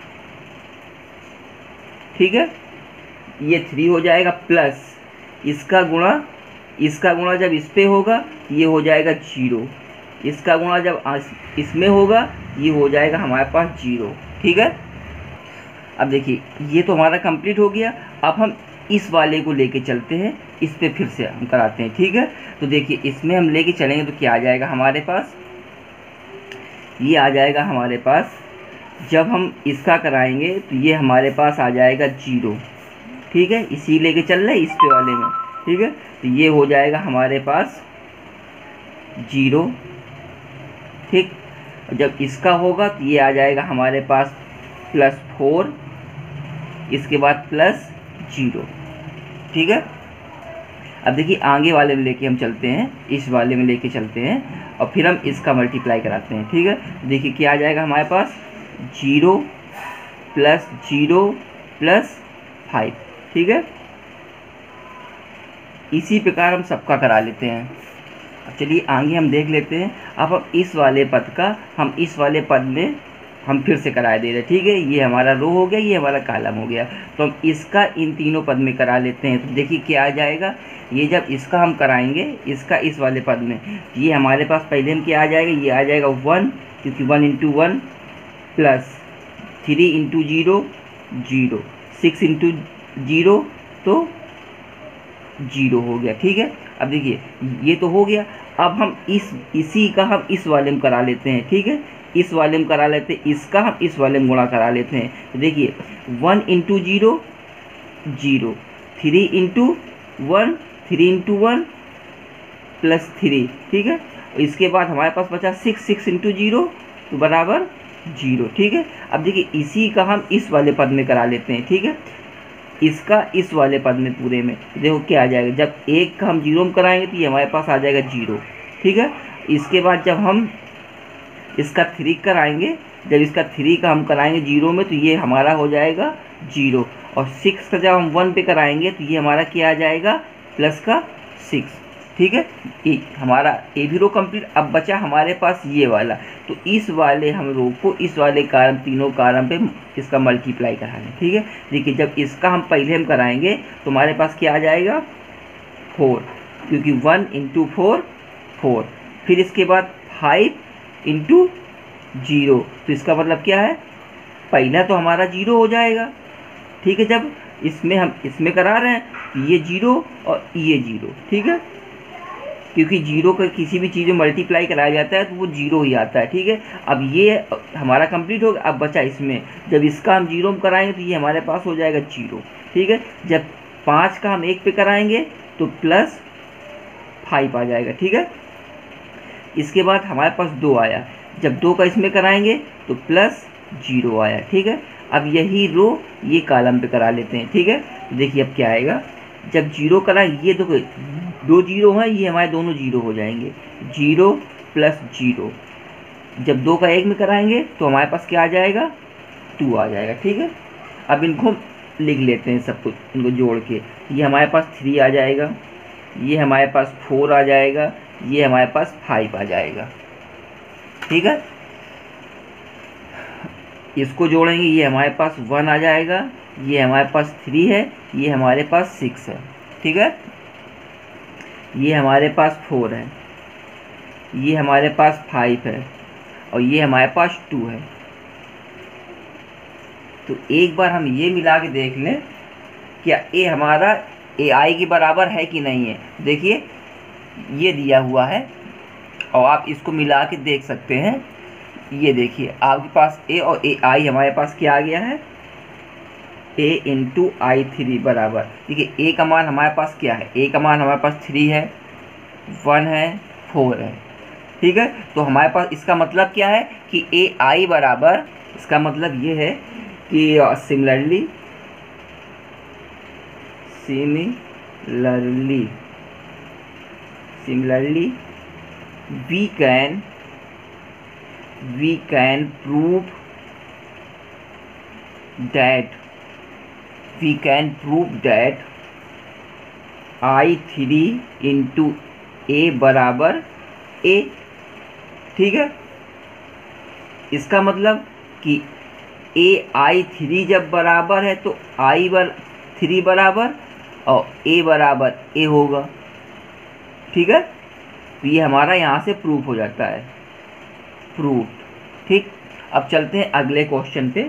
ठीक है, ये 3 हो जाएगा, प्लस इसका गुणा जब इस पे होगा ये हो जाएगा 0, इसका गुणा जब इसमें होगा ये हो जाएगा हमारे पास 0, ठीक है। अब देखिए ये तो हमारा कंप्लीट हो गया। अब हम इस वाले को लेके चलते हैं, इस पे फिर से हम कराते हैं, ठीक है। तो देखिए इसमें हम लेके चलेंगे तो क्या आ जाएगा हमारे पास? ये आ जाएगा हमारे पास, जब हम इसका कराएंगे तो ये हमारे पास आ जाएगा 0, ठीक है। इसी लेके चल रहे हैं इस पे वाले में, ठीक है। तो ये हो जाएगा हमारे पास 0, ठीक। जब इसका होगा तो ये आ जाएगा हमारे पास +4, इसके बाद +0, ठीक है। अब देखिए आगे वाले में लेके हम चलते हैं, इस वाले में लेके चलते हैं और फिर हम इसका मल्टीप्लाई कराते हैं, ठीक है। देखिए क्या आ जाएगा हमारे पास 0 प्लस 0 प्लस 5, ठीक है। इसी प्रकार हम सबका करा लेते हैं। अब चलिए आगे हम देख लेते हैं। अब हम इस वाले पद का हम इस वाले पद में हम फिर से करा दे रहे हैं, ठीक है। ये हमारा रो हो गया, ये हमारा कॉलम हो गया, तो हम इसका इन तीनों पद में करा लेते हैं। तो देखिए क्या आ जाएगा, ये जब इसका हम कराएंगे इसका इस वाले पद में, ये हमारे पास पहले हम क्या आ जाएगा, ये आ जाएगा 1, क्योंकि 1 इंटू 1 प्लस 3 इंटू 0 0, 6 इंटू 0 तो 0 हो गया, ठीक है। अब देखिए ये तो हो गया। अब हम इसी का हम इस वाले में करा लेते हैं, ठीक है। इस वाले में करा लेते हैं, इसका हम इस वाले में गुणा करा लेते हैं। तो देखिए 1 इंटू 0 0, 3 इंटू 1 3 इंटू 1 प्लस 3, ठीक है। इसके बाद हमारे पास बचा 6 इंटू 0 तो बराबर 0, ठीक है। अब देखिए इसी का हम इस वाले पद में करा लेते हैं, ठीक है। इसका इस वाले पद में पूरे में देखो क्या आ जाएगा, जब 1 का हम 0 में कराएंगे तो ये हमारे पास आ जाएगा 0, ठीक है। इसके बाद जब हम इसका 3 कराएंगे, जब इसका 3 का हम कराएंगे 0 में तो ये हमारा हो जाएगा 0, और 6 का जब हम 1 पे कराएंगे तो ये हमारा क्या आ जाएगा, प्लस का 6, ठीक है। ये हमारा ए भी रो कंप्लीट। अब बचा हमारे पास ये वाला, तो इस वाले हम रो को इस वाले कॉलम तीनों कॉलम पे इसका मल्टीप्लाई कराना है, ठीक है। देखिए जब इसका हम पहले हम कराएंगे तो हमारे पास क्या आ जाएगा 4, क्योंकि 1 इंटू 4 4, फिर इसके बाद 5 इंटू 0, तो इसका मतलब क्या है, पहला तो हमारा 0 हो जाएगा, ठीक है। जब इसमें हम इसमें करा रहे हैं ये 0 और ये 0, ठीक है, क्योंकि 0 का किसी भी चीज़ में मल्टीप्लाई कराया जाता है तो वो 0 ही आता है, ठीक है। अब ये हमारा कंप्लीट हो गया। अब बचा इसमें, जब इसका हम 0 में कराएंगे तो ये हमारे पास हो जाएगा 0, ठीक है। जब 5 का हम 1 पे कराएंगे तो प्लस 5 आ जाएगा, ठीक है। इसके बाद हमारे पास 2 आया, जब 2 का इसमें कराएंगे तो प्लस 0 आया, ठीक है। अब यही रो ये कॉलम पे करा लेते हैं, ठीक है। तो देखिए अब क्या आएगा, जब 0 कराएंगे, ये देखो 2 0 हैं, ये हमारे दोनों 0 हो जाएंगे, 0 प्लस 0। जब 2 का 1 में कराएंगे तो हमारे पास क्या आ जाएगा, 2 आ जाएगा, ठीक है। अब इनको लिख लेते हैं सब कुछ, इनको जोड़ के, ये हमारे पास 3 आ जाएगा, ये हमारे पास 4 आ जाएगा, ये हमारे पास 5 आ जाएगा, ठीक है। इसको जोड़ेंगे, ये हमारे पास 1 आ जाएगा, ये हमारे पास 3 है, ये हमारे पास 6 है, ठीक है। ये हमारे पास 4 है, ये हमारे पास 5 है, और ये हमारे पास 2 है। तो एक बार हम ये मिला के देख लें क्या ए हमारा ए आई के बराबर है कि नहीं है। देखिए ये दिया हुआ है और आप इसको मिला के देख सकते हैं। ये देखिए आपके पास ए और ए आई हमारे पास क्या आ गया है, ए इंटू आई 3 बराबर, देखिए ए का मान हमारे पास क्या है, ए का मान हमारे पास 3 है, 1 है, 4 है, ठीक है। तो हमारे पास इसका मतलब क्या है कि ए आई बराबर, इसका मतलब ये है कि similarly we can prove that I3 into A बराबर ए, ठीक है। इसका मतलब कि ए आई 3 जब बराबर है तो आई 3 बराबर और ए बराबर ए होगा, ठीक है। तो ये हमारा यहाँ से प्रूफ हो जाता है, प्रूफ, ठीक। अब चलते हैं अगले क्वेश्चन पे।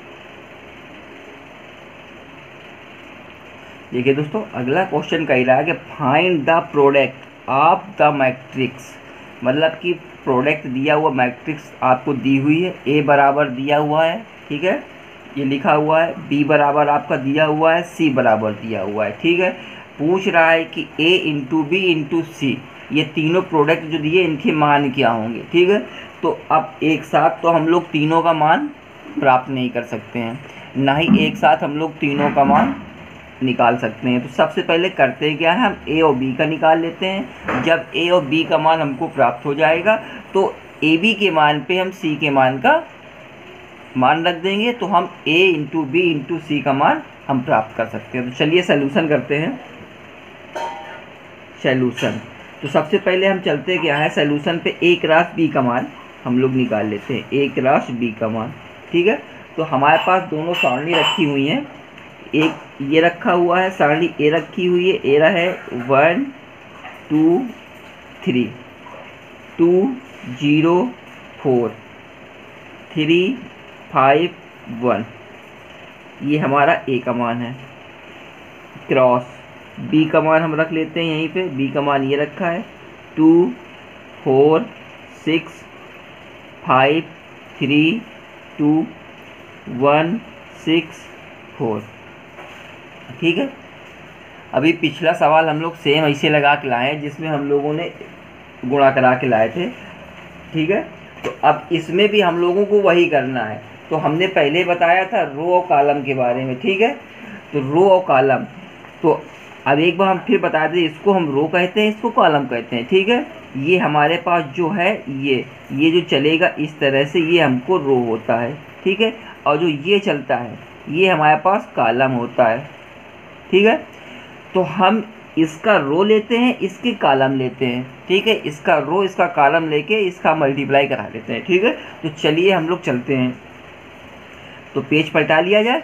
देखिए दोस्तों अगला क्वेश्चन कह रहा है कि find the product of the matrix, मतलब कि प्रोडक्ट दिया हुआ मैट्रिक्स आपको दी हुई है, ए बराबर दिया हुआ है, ठीक है, ये लिखा हुआ है, बी बराबर आपका दिया हुआ है, सी बराबर दिया हुआ है, ठीक है। पूछ रहा है कि A into B into C, ये तीनों प्रोडक्ट जो दिए इनके मान क्या होंगे, ठीक है। तो अब एक साथ तो हम लोग तीनों का मान प्राप्त नहीं कर सकते हैं, ना ही एक साथ हम लोग तीनों का मान निकाल सकते हैं। तो सबसे पहले करते हैं क्या है, हम ए और बी का निकाल लेते हैं। जब ए और बी का मान हमको प्राप्त हो जाएगा तो ए बी के मान पे हम सी के मान का मान रख देंगे तो हम a into B into C का मान हम प्राप्त कर सकते हैं। तो चलिए सॉल्यूशन करते हैं। सॉल्यूशन, तो सबसे पहले हम चलते क्या है सॉल्यूशन पे, a क्रॉस b का मान हम लोग निकाल लेते हैं, a क्रॉस b का मान। ठीक है, तो हमारे पास दोनों सारणी रखी हुई हैं, एक ये रखा हुआ है सारणी a रखी हुई है, a रहा है 1 2 3 2 0 4 3 5 1, ये हमारा a का मान है। क्रॉस b का मान हम रख लेते हैं यहीं पे, b का मान ये रखा है 2 4 6 5 3 2 1 6 4। ठीक है, अभी पिछला सवाल हम लोग सेम ऐसे लगा के लाए हैं जिसमें हम लोगों ने गुणा करा के लाए थे। ठीक है, तो अब इसमें भी हम लोगों को वही करना है। तो हमने पहले बताया था रो और कॉलम के बारे में। ठीक है, तो रो और कॉलम, तो अब एक बार हम फिर बता दें, इसको हम रो कहते हैं, इसको कॉलम कहते हैं। ठीक है, ये हमारे पास जो है ये जो चलेगा इस तरह से, ये हमको रो होता है। ठीक है, और जो ये चलता है ये हमारे पास कॉलम होता है। ठीक है, तो हम इसका रो लेते हैं, इसके कॉलम लेते हैं। ठीक है, इसका रो इसका कॉलम लेके इसका मल्टीप्लाई करा लेते हैं। ठीक है, तो चलिए हम लोग चलते हैं, तो पेज पलटा लिया जाए।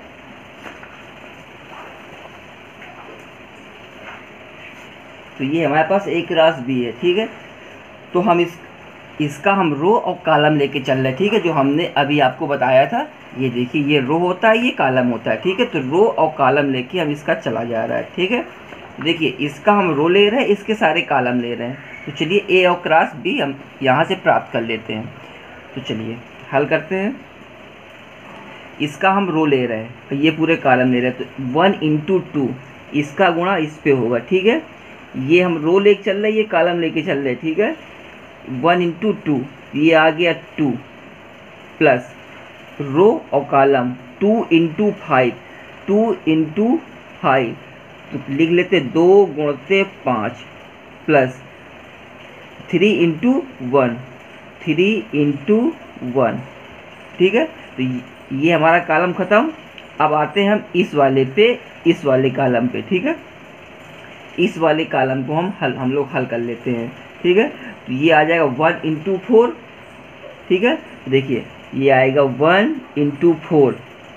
तो ये हमारे पास a क्रॉस b है। ठीक है, तो हम इसका हम रो और कॉलम लेके चल रहे हैं। ठीक है, जो हमने अभी आपको बताया था, ये देखिए ये रो होता है, ये कॉलम होता है। ठीक है, तो रो और कॉलम लेके हम इसका चला जा रहा है। ठीक है, देखिए इसका हम रो ले रहे हैं, इसके सारे कॉलम ले रहे हैं। तो चलिए a और क्रॉस b हम यहाँ से प्राप्त कर लेते हैं। तो चलिए हल करते हैं। इसका हम रो ले रहे हैं, ये पूरे कॉलम ले रहे हैं, तो 1 इंटू 2 इसका गुणा इस पे होगा। ठीक है, ये हम रो लेके चल रहे हैं, ये कॉलम लेके चल रहे हैं। ठीक है, 1 इंटू 2 ये आ गया 2 प्लस रो और कॉलम 2 इंटू 5 2 इंटू 5, तो लिख लेते 2 गुणते 5 प्लस 3 इंटू 1 3 इंटू 1। ठीक है, तो ये हमारा कॉलम ख़त्म। अब आते हैं हम इस वाले पे, इस वाले कॉलम पे। ठीक है, इस वाले कॉलम को हम लोग हल कर लेते हैं। ठीक है, तो ये आ जाएगा 1 इंटू 4। ठीक है, देखिए ये आएगा 1 इंटू 4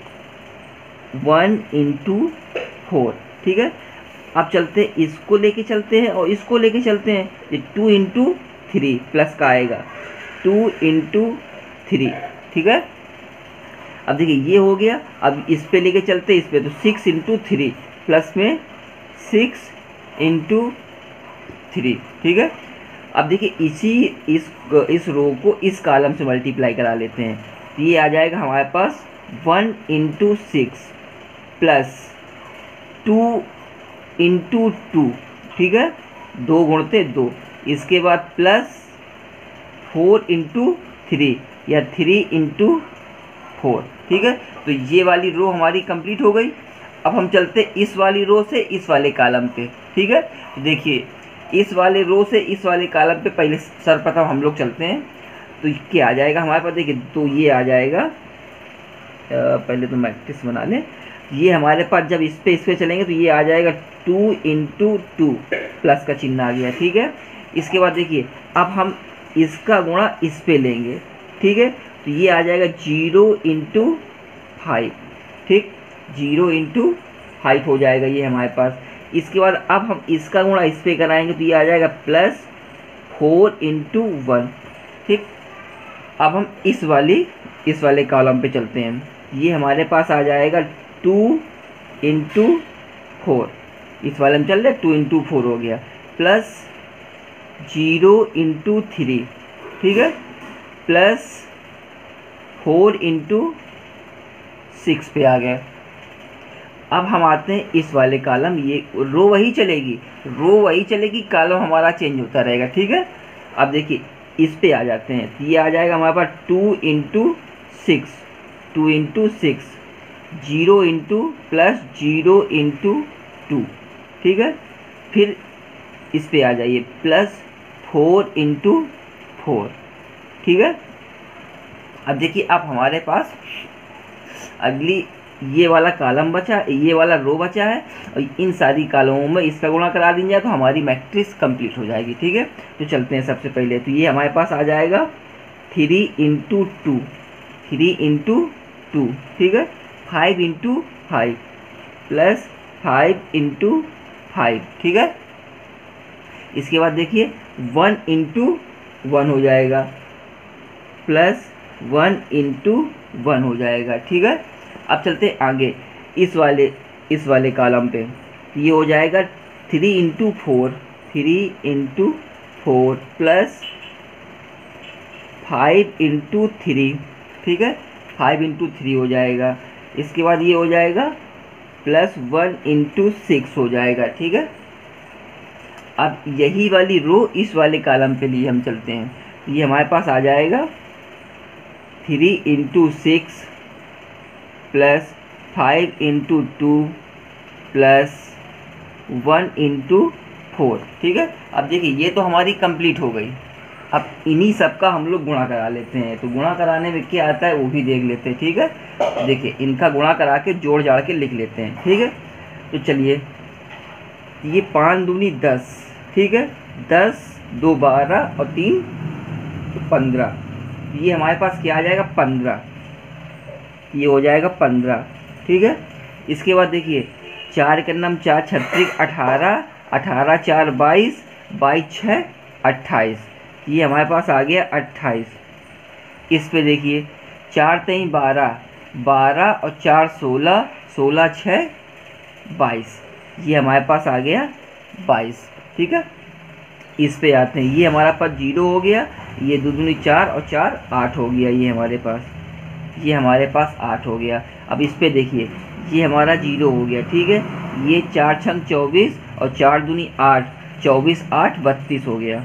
1 इंटू 4। ठीक है, अब चलते हैं, इसको लेके चलते हैं और इसको लेके चलते हैं। ये 2 इंटू 3 प्लस का आएगा 2 इंटू 3। ठीक है, अब देखिए ये हो गया। अब इस पे लेके चलते हैं, इस पे, तो 6 इंटू 3 प्लस में 6 इंटू 3। ठीक है, अब देखिए इस रो को इस कॉलम से मल्टीप्लाई करा लेते हैं, तो ये आ जाएगा हमारे पास 1 इंटू 6 प्लस 2 इंटू 2। ठीक है, 2 गुणते 2, इसके बाद प्लस 4 इंटू 3 या 3 इंटू 4। ठीक है, तो ये वाली रो हमारी कंप्लीट हो गई। अब हम चलते इस वाली रो से इस वाले कॉलम पे। ठीक है, तो देखिए इस वाले रो से इस वाले कॉलम पे पहले सर्वप्रथम हम लोग चलते हैं। तो क्या आ जाएगा हमारे पास, देखिए तो ये आ जाएगा, पहले तो मैट्रिक्स बना लें। ये हमारे पास जब इस पे चलेंगे तो ये आ जाएगा 2 इंटू 2 प्लस का चिन्ह आ गया। ठीक है, इसके बाद देखिए अब हम इसका गुणा इस पे लेंगे। ठीक है, तो ये आ जाएगा 0 इंटू 5। ठीक, 0 इंटू 5 हो जाएगा ये हमारे पास। इसके बाद अब हम इसका गुणा इस पे कराएंगे, तो ये आ जाएगा प्लस 4 इंटू 1। ठीक, अब हम इस वाले कॉलम पे चलते हैं। ये हमारे पास आ जाएगा 2 इंटू 4, इस वाले में चल रहे 2 इंटू 4 हो गया, प्लस 0 इंटू 3। ठीक है, प्लस 4 इंटू 6 पे आ गया। अब हम आते हैं इस वाले कॉलम, ये रो वही चलेगी, कॉलम हमारा चेंज होता रहेगा। ठीक है, अब देखिए इस पे आ जाते हैं, तो ये आ जाएगा हमारे पास 2 इंटू 6 0 इंटू प्लस 0 इंटू 2। ठीक है, फिर इस पे आ जाइए प्लस 4 इंटू 4। ठीक है, अब देखिए अब हमारे पास अगली ये वाला कॉलम बचा, ये वाला रो बचा है, और इन सारी कॉलमों में इसका गुणा करा दीजिए तो हमारी मैट्रिक्स कंप्लीट हो जाएगी। ठीक है, तो चलते हैं सबसे पहले। तो ये हमारे पास आ जाएगा 3 × 2, 3 × 2, ठीक है, 5 × 5 प्लस 5 × 5, ठीक है। इसके बाद देखिए 1 × 1 हो जाएगा प्लस 1 × 1 हो जाएगा, ठीक है। अब चलते हैं आगे इस वाले कॉलम पे। ये हो जाएगा 3 × 4, 3 × 4 प्लस 5 × 3, ठीक है, 5 × 3 हो जाएगा। इसके बाद ये हो जाएगा प्लस 1 × 6 हो जाएगा, ठीक है। अब यही वाली रो इस वाले कॉलम पे लिए हम चलते हैं। ये हमारे पास आ जाएगा 3 × 6 प्लस 5 × 2 प्लस 1 × 4, ठीक है। अब देखिए ये तो हमारी कंप्लीट हो गई। अब इन्हीं सब का हम लोग गुणा करा लेते हैं। तो गुणा कराने में क्या आता है वो भी देख लेते हैं, ठीक है। देखिए इनका गुणा करा के जोड़ जाड़ के लिख लेते हैं, ठीक है। तो चलिए, ये 5 दूनी 10, ठीक है, 10 2 12 और 3 15। ये हमारे पास क्या आ जाएगा 15, ये हो जाएगा 15, ठीक है। इसके बाद देखिए 4 के नाम 4 36 18, 18 4 22, 22 6 28, ये हमारे पास आ गया 28। इस पे देखिए 4 3 12, 12 और 4 16, 16 6 22, ये हमारे पास आ गया 22, ठीक है। इस पे आते हैं, ये हमारा पास 0 हो गया, ये 2 दूनी 4 और 4 8 हो गया, ये हमारे पास 8 हो गया। अब इस पे देखिए ये हमारा 0 हो गया, ठीक है। ये 4 छंग 24 और 4 दूनी 8, 24 8 32 हो गया,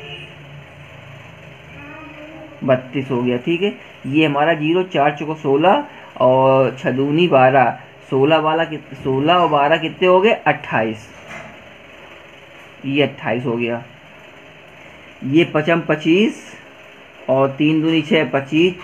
32 हो गया, ठीक है। ये हमारा 0, 4 चौको 16 और 6 दूनी 12, 16 और 12 कितने हो गए 28, ये 28 हो गया। ये 5 25 और 3 दूनी 6 25,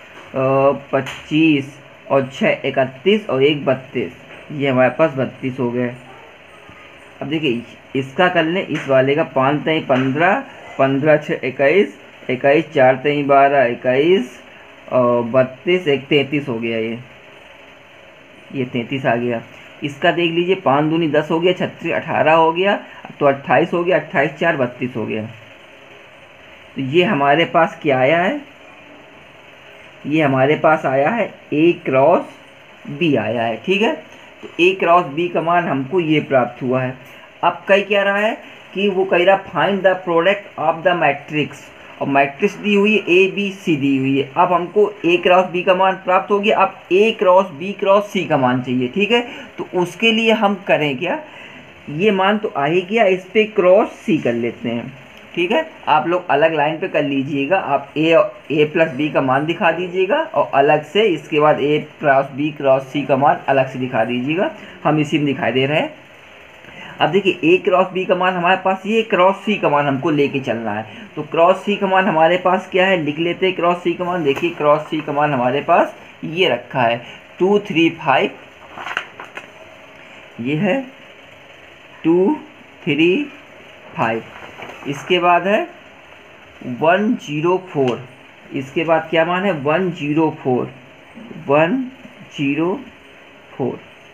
25 और 6 31 और 1 32, ये हमारे पास 32 हो गए। अब देखिए इसका कर लें, इस वाले का 5 3 15, 15 6 21, 21 4 3 12 21 और 32 1 33 हो गया, ये 33 आ गया। इसका देख लीजिए 5 दूनी 10 हो गया, 36 18 हो गया, तो 28 हो गया, 28 4 32 हो गया। तो ये हमारे पास क्या आया है, ये हमारे पास आया है A क्रॉस B आया है, ठीक है। तो A क्रॉस B का मान हमको ये प्राप्त हुआ है। अब कह क्या रहा है कि वो कह रहा find the product of the matrix, और मैट्रिक्स दी हुई है A B C दी हुई है। अब हमको A क्रॉस B का मान प्राप्त हो गया, अब A cross B cross C का मान चाहिए, ठीक है। तो उसके लिए हम करें क्या, ये मान तो आ ही गया, इस पे क्रॉस C कर लेते हैं, ठीक है। आप लोग अलग लाइन पे कर लीजिएगा, आप A प्लस B का मान दिखा दीजिएगा और अलग से इसके बाद A cross B cross C का मान अलग से दिखा दीजिएगा, हम इसी में दिखाई दे रहे हैं। अब देखिए A क्रॉस B का मान हमारे पास, ये क्रॉस C का मान हमको लेके चलना है। तो क्रॉस C का मान हमारे पास क्या है, लिख लेते हैं क्रॉस C का मान। देखिए क्रॉस C का मान हमारे पास ये रखा है 2 3 5, ये है 2 3 5। इसके बाद है 104, इसके बाद क्या मान है 104, 104,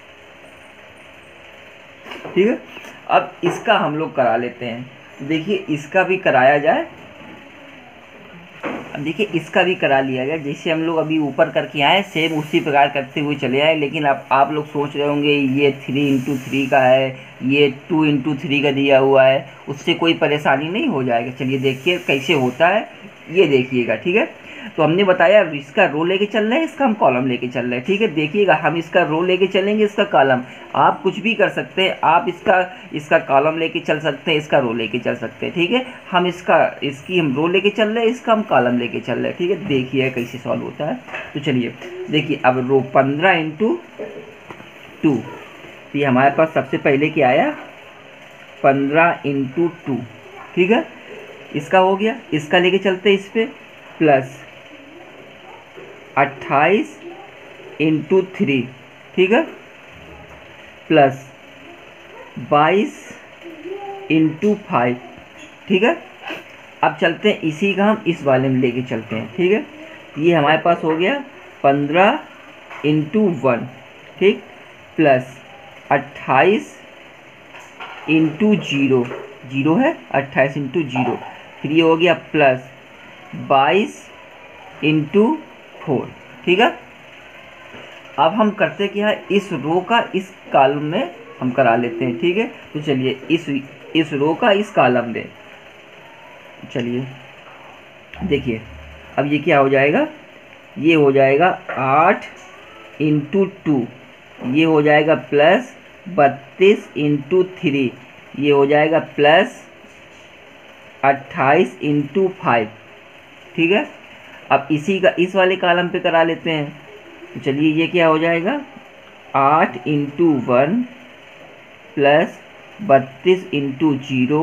ठीक है। अब इसका हम लोग करा लेते हैं। देखिए इसका भी कराया जाए। अब देखिए इसका भी करा लिया गया, जैसे हम लोग अभी ऊपर करके आए सेम उसी प्रकार करते हुए चले आए। लेकिन अब आप लोग सोच रहे होंगे ये 3 × 3 का है, ये 2 × 3 का दिया हुआ है, उससे कोई परेशानी नहीं हो जाएगा। चलिए देखिए कैसे होता है, ये देखिएगा, ठीक है। तो हमने बताया इसका रो लेके चल रहे हैं, इसका हम कॉलम लेके चल रहे हैं, ठीक है। देखिएगा हम इसका रो लेके चलेंगे, इसका कॉलम, आप कुछ भी कर सकते हैं, आप इसका कॉलम लेके चल सकते हैं, इसका रो लेके चल सकते हैं, ठीक है। हम इसकी हम रो लेके चल रहे हैं, इसका हम कॉलम लेके चल रहे हैं, ठीक है। देखिए कैसे सॉल्व होता है। तो चलिए देखिए, अब रो 15 × 2, तो ये हमारे पास सबसे पहले क्या आया 15 × 2, ठीक है। इसका हो गया, इसका लेके चलते हैं इस पे प्लस 28 इंटू 3, ठीक है, प्लस 22 इंटू 5, ठीक है। अब चलते हैं इसी का हम इस वाले में लेके चलते हैं, ठीक है। ये हमारे पास हो गया 15 इंटू 1, ठीक, प्लस 28 इंटू 0, 0 है, 28 इंटू 0, फिर ये हो गया प्लस 22 इंटू 4, ठीक है। अब हम करते क्या है, इस रो का इस कॉलम में हम करा लेते हैं, ठीक है। तो चलिए इस रो का इस कॉलम में, चलिए देखिए अब ये क्या हो जाएगा, ये हो जाएगा 8 इंटू 2, ये हो जाएगा प्लस 32 इंटू 3, ये हो जाएगा प्लस 28 इंटू 5, ठीक है। अब इसी का इस वाले कॉलम पे करा लेते हैं। तो चलिए ये क्या हो जाएगा, 8 into 1 plus 32 into 0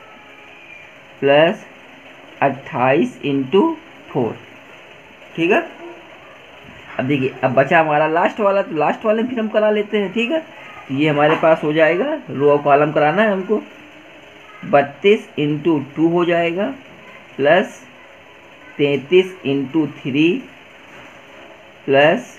plus 28 into 4, ठीक है। अब देखिए अब बचा हमारा लास्ट वाला, तो लास्ट वाले में फिर हम करा लेते हैं, ठीक है। तो ये हमारे पास हो जाएगा, रो और कॉलम कराना है हमको, 32 इंटू 2 हो जाएगा प्लस 33 इंटू 3 प्लस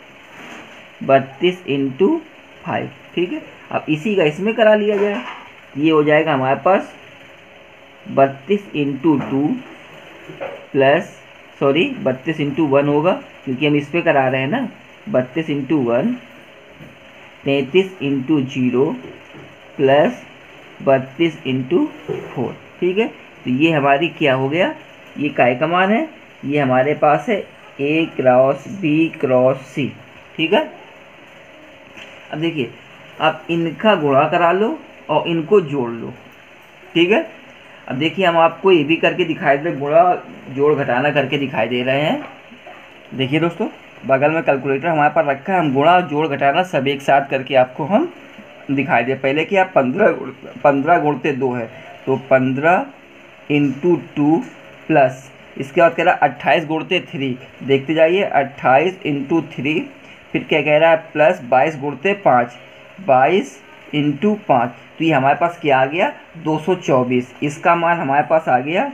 32 इंटू 5, ठीक है। अब इसी का इसमें करा लिया जाए, ये हो जाएगा हमारे पास 32 इंटू 2 प्लस 32 इंटू 1 होगा, क्योंकि हम इस पे करा रहे हैं ना, 32 इंटू 1, 33 इंटू 0 प्लस 32 इंटू 4, ठीक है। तो ये हमारी क्या हो गया, ये काय का मान है, ये हमारे पास है A cross B cross C, ठीक है। अब देखिए अब इनका गुणा करा लो और इनको जोड़ लो, ठीक है। अब देखिए हम आपको ये भी करके दिखाई दे, गुणा जोड़ घटाना करके दिखाई दे रहे हैं। देखिए दोस्तों बगल में कैलकुलेटर हमारे पास रखा है, हम गुणा जोड़ घटाना सब एक साथ करके आपको हम दिखाई दे। पहले कि आप 15 गुणते 2 है, तो 15 इंटू 2 प्लस इसके बाद कह रहा है 28 गुणते 3, देखते जाइए 28 इंटू 3, फिर क्या कह रहा है प्लस 22 गुणते 5, 22 इंटू 5, तो ये हमारे पास क्या आ गया 224, इसका मान हमारे पास आ गया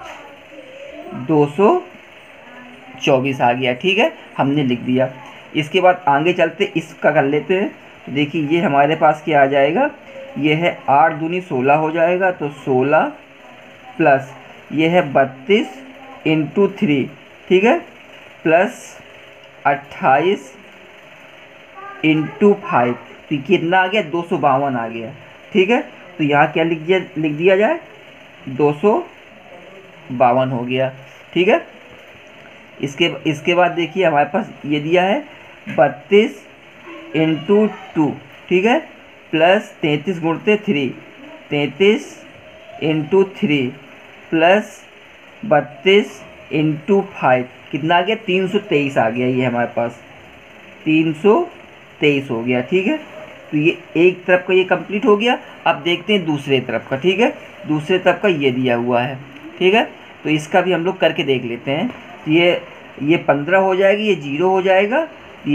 224 आ गया, ठीक है, हमने लिख दिया। इसके बाद आगे चलते इसका कर लेते हैं। तो देखिए ये हमारे पास क्या आ जाएगा, ये है 8 दूनी 16 हो जाएगा, तो 16 प्लस ये है 32 इंटू 3, ठीक है, प्लस 28 इंटू 5, तो कितना आ गया 252 आ गया, ठीक है। तो यहाँ क्या लिख दिया जाए 252 हो गया, ठीक है। इसके बाद देखिए हमारे पास ये दिया है 32 इंटू 2, ठीक है, प्लस 33 गुणते 3, 33 इंटू 3 प्लस 32 इंटू 5, कितना आ गया 323 आ गया, ये हमारे पास 323 हो गया, ठीक है। तो ये एक तरफ का ये कंप्लीट हो गया। अब देखते हैं दूसरे तरफ का, ठीक है। दूसरे तरफ का ये दिया हुआ है, ठीक है, तो इसका भी हम लोग करके देख लेते हैं। तो ये 15 हो जाएगी, ये 0 हो जाएगा,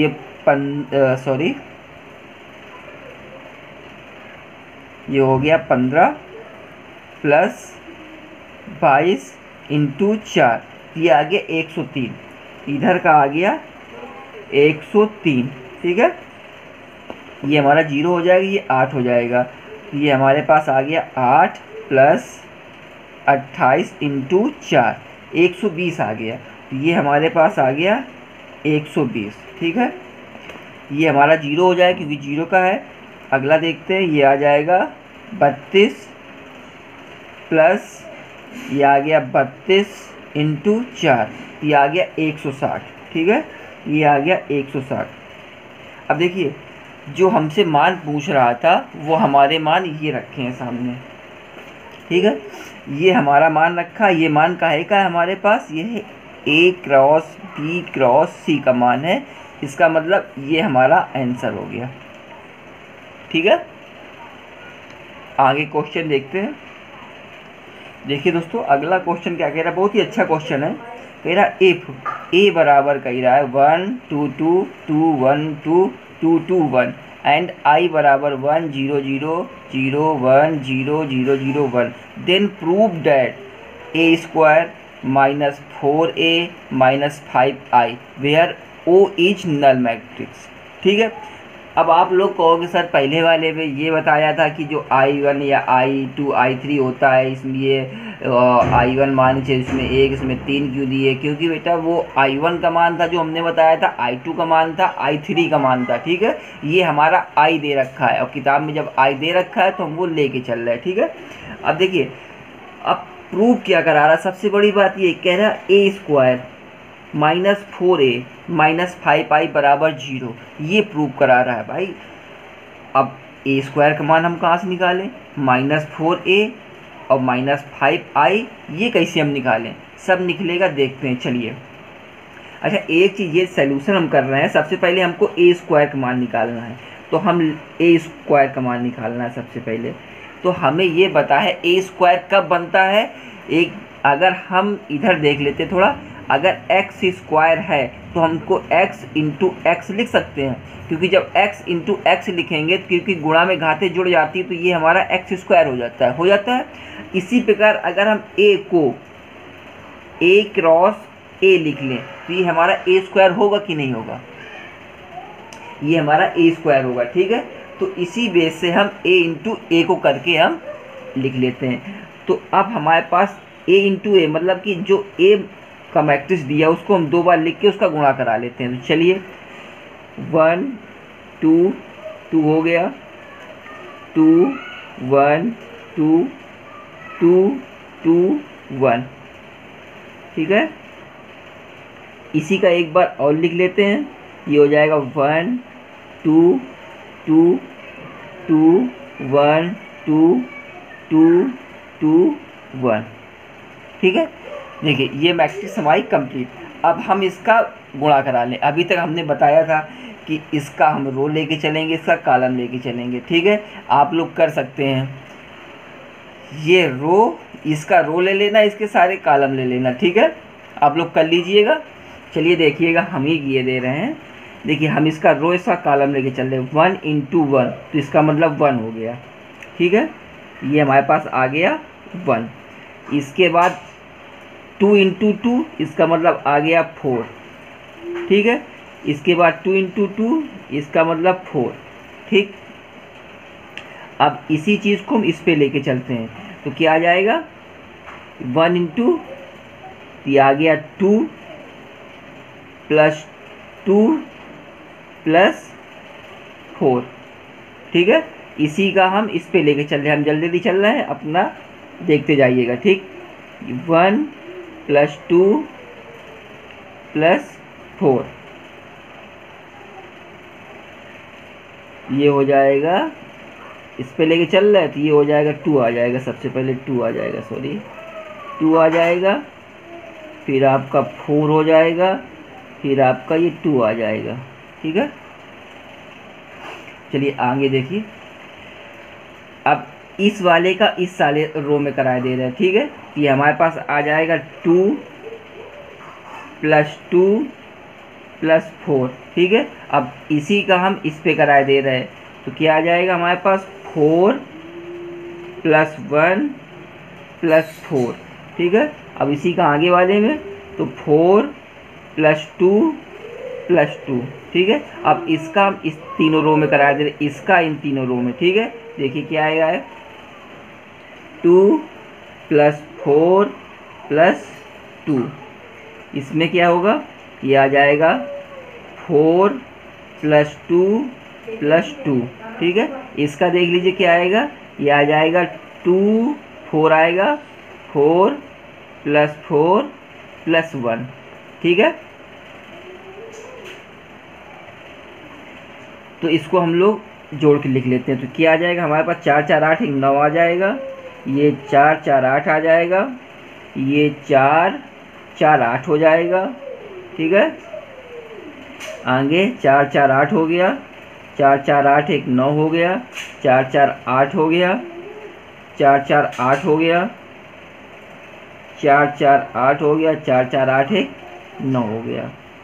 ये हो गया 15 प्लस 22 इंटू 4, ये आ गया 103, इधर का आ गया 103, ठीक है। ये हमारा 0 हो जाएगा, ये 8 हो जाएगा, ये हमारे पास आ गया 8 प्लस 28 इंटू 4, 120 आ गया, तो ये हमारे पास आ गया 120, ठीक है। ये हमारा 0 हो जाएगा क्योंकि 0 का है। अगला देखते हैं, ये आ जाएगा 32 प्लस ये आ गया 32 इंटू 4, ये आ गया 160, ठीक है, ये आ गया 160। अब देखिए जो हमसे मान पूछ रहा था वो हमारे मान ये रखे हैं सामने, ठीक है। ये हमारा मान रखा, ये मान काहे का है हमारे पास, ये है A cross B cross C का मान है, इसका मतलब ये हमारा आंसर हो गया, ठीक है। आगे क्वेश्चन देखते हैं। देखिए दोस्तों अगला क्वेश्चन क्या कह रहा है, बहुत ही अच्छा क्वेश्चन है। कह रहा इफ ए बराबर कही रहा है 1 2 2 2 1 2 2 2 1 एंड आई बराबर 1 0 0 0 1 0 0 0 1, then prove that A square minus 4a minus 5i where O is null matrix. ठीक है, अब आप लोग कहोगे सर पहले वाले में ये बताया था कि जो I1 या I2 I3 होता है इसमें ये I1 मान चाहिए इसमें 1 इसमें 3 क्यों दिए, क्योंकि बेटा वो I1 का मान था जो हमने बताया था, I2 का मान था, I3 का मान था। ठीक है, ये हमारा I दे रखा है और किताब में जब I दे रखा है तो हम वो लेके चल रहे हैं। ठीक है, अब देखिए अब प्रूव क्या करा रहा है, सबसे बड़ी बात ये कह रहा है ए square minus 4a minus 5i बराबर 0, ये प्रूव करा रहा है भाई। अब ए स्क्वायर का मान हम कहाँ से निकालें, माइनस 4a और माइनस 5i, ये कैसे हम निकालें, सब निकलेगा देखते हैं चलिए। अच्छा एक चीज़, ये सैल्यूशन हम कर रहे हैं, सबसे पहले हमको ए स्क्वायर का मान निकालना है, तो हम ए स्क्वायर का मान निकालना है सबसे पहले। तो हमें ये बता है ए स्क्वायर कब बनता है, एक अगर हम इधर देख लेते थोड़ा, अगर एक्स स्क्वायर है तो हमको x इंटू एक्स लिख सकते हैं, क्योंकि जब x इंटू एक्स लिखेंगे तो क्योंकि गुणा में घातें जुड़ जाती है तो ये हमारा एक्स स्क्वायर हो जाता है। इसी प्रकार अगर हम a को a क्रॉस a लिख लें तो ये हमारा a स्क्वायर होगा कि नहीं होगा, ये हमारा a स्क्वायर होगा। ठीक है, तो इसी बेस से हम a इंटू ए को करके हम लिख लेते हैं। तो अब हमारे पास a इंटू ए मतलब कि जो a का मैट्रिक्स दिया उसको हम 2 बार लिख के उसका गुणा करा लेते हैं। तो चलिए 1 2 2 हो गया, 2 1 2 2 2 1। ठीक है, इसी का एक बार और लिख लेते हैं, ये हो जाएगा 1 2 2 2 1 2 2 2 1। ठीक है, देखिए ये मैट्रिक्स हमारी कंप्लीट। अब हम इसका गुणा करा लें। अभी तक हमने बताया था कि इसका हम रो लेके चलेंगे, इसका कॉलम लेके चलेंगे। ठीक है, आप लोग कर सकते हैं, ये रो इसका रो ले लेना, इसके सारे कॉलम ले लेना। ठीक है, आप लोग कर लीजिएगा। चलिए देखिएगा हम ही ये दे रहे हैं, देखिए हम इसका रो इसका कॉलम लेके चल रहे हैं। 1 इंटू 1 तो इसका मतलब 1 हो गया। ठीक है, ये हमारे पास आ गया 1। इसके बाद 2 इंटू 2 इसका मतलब आ गया 4। ठीक है, इसके बाद 2 इंटू 2 इसका मतलब 4। ठीक, अब इसी चीज़ को हम इस पे लेके चलते हैं तो क्या आ जाएगा, 1 इंटू ये आ गया 2 प्लस 2 प्लस 4। ठीक है, इसी का हम इस पे लेके चल रहे हैं, हम जल्दी जल्दी चल रहे हैं, अपना देखते जाइएगा। ठीक, 1 प्लस 2 प्लस 4, ये हो जाएगा, इस पे लेके चल रहा है तो ये हो जाएगा 2 आ जाएगा, सबसे पहले 2 आ जाएगा, सॉरी 2 आ जाएगा, फिर आपका 4 हो जाएगा, फिर आपका ये 2 आ जाएगा। ठीक है, चलिए आगे देखिए। अब इस वाले का इस साले रो में कराया दे रहा है। ठीक है, ये हमारे पास आ जाएगा 2 प्लस 2 प्लस 4। ठीक है, अब इसी का हम इस पे कराया दे रहे हैं तो क्या आ जाएगा हमारे पास 4 प्लस 1 प्लस 4। ठीक है, अब इसी का आगे वाले में तो 4 प्लस 2 प्लस 2। ठीक है, अब इसका हम इस तीनों रो में कराया दे रहे, इसका इन तीनों रो में। ठीक है, देखिए क्या आएगा है 2 प्लस 4 प्लस 2, इसमें क्या होगा, ये आ जाएगा 4 प्लस 2 प्लस 2। ठीक है, इसका देख लीजिए क्या आएगा, ये आ जाएगा 2 4 आएगा, 4 प्लस 4 प्लस 1। ठीक है, तो इसको हम लोग जोड़ के लिख लेते हैं तो क्या आ जाएगा हमारे पास 4 4 8 एक 9 आ जाएगा, ये 4 4 8 आ जाएगा, ये 4 4 8 हो जाएगा। ठीक है, आगे 4 4 8 हो गया, 4 4 8 एक 9 हो गया, 4 4 8 हो गया, 4 4 8 हो गया, 4 4 8 हो गया, 4 4 8 एक 9 हो गया।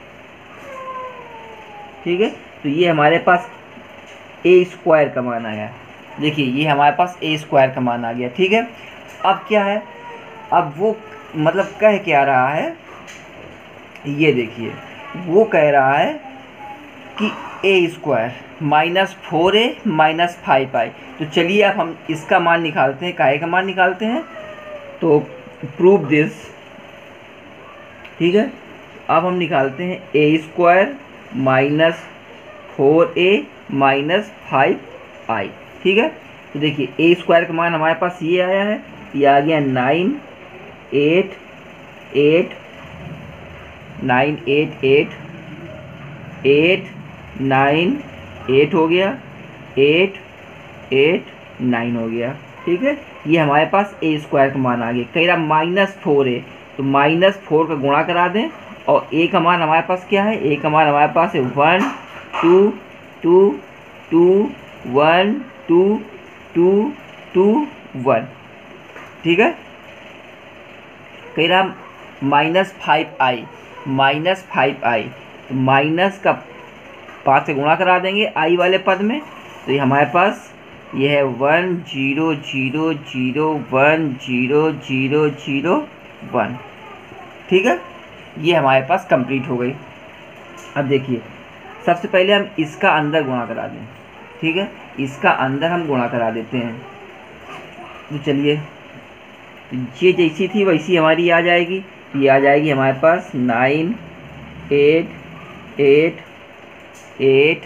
ठीक है, तो ये हमारे पास ए स्क्वायर का मान आया। देखिए ये हमारे पास ए स्क्वायर का मान आ गया। ठीक है, अब क्या है, अब वो मतलब कह क्या रहा है, ये देखिए वो कह रहा है कि ए स्क्वायर -4a -5i। तो चलिए अब हम इसका मान निकालते हैं, काहे का मान निकालते हैं, तो प्रूव दिस। ठीक है, अब हम निकालते हैं ए स्क्वायर -4a -5i। ठीक है, तो देखिए ए स्क्वायर का मान हमारे पास ये आया है, ये आ गया 9 8 8 9 8 8 8 9 8 हो गया, 8 8 9 हो गया। ठीक है, ये हमारे पास ए स्क्वायर का मान आ गया। कह रहा -4a, तो -4 का गुणा करा दें, और ए का मान हमारे पास क्या है, ए का मान हमारे पास है 1 2 2 2 1 2 2 2 1। ठीक है, कह रहा -5i तो माइनस का 5 से गुणा करा देंगे आई वाले पद में, तो ये हमारे पास ये है 1 0 0 0 1 0 0 0 1। ठीक है, ये हमारे पास कंप्लीट हो गई। अब देखिए सबसे पहले हम इसका अंदर गुणा करा दें। ठीक है, इसका अंदर हम गुणा करा देते हैं, तो चलिए ये जैसी थी वैसी हमारी आ जाएगी। ये आ जाएगी हमारे पास 9 8 8 8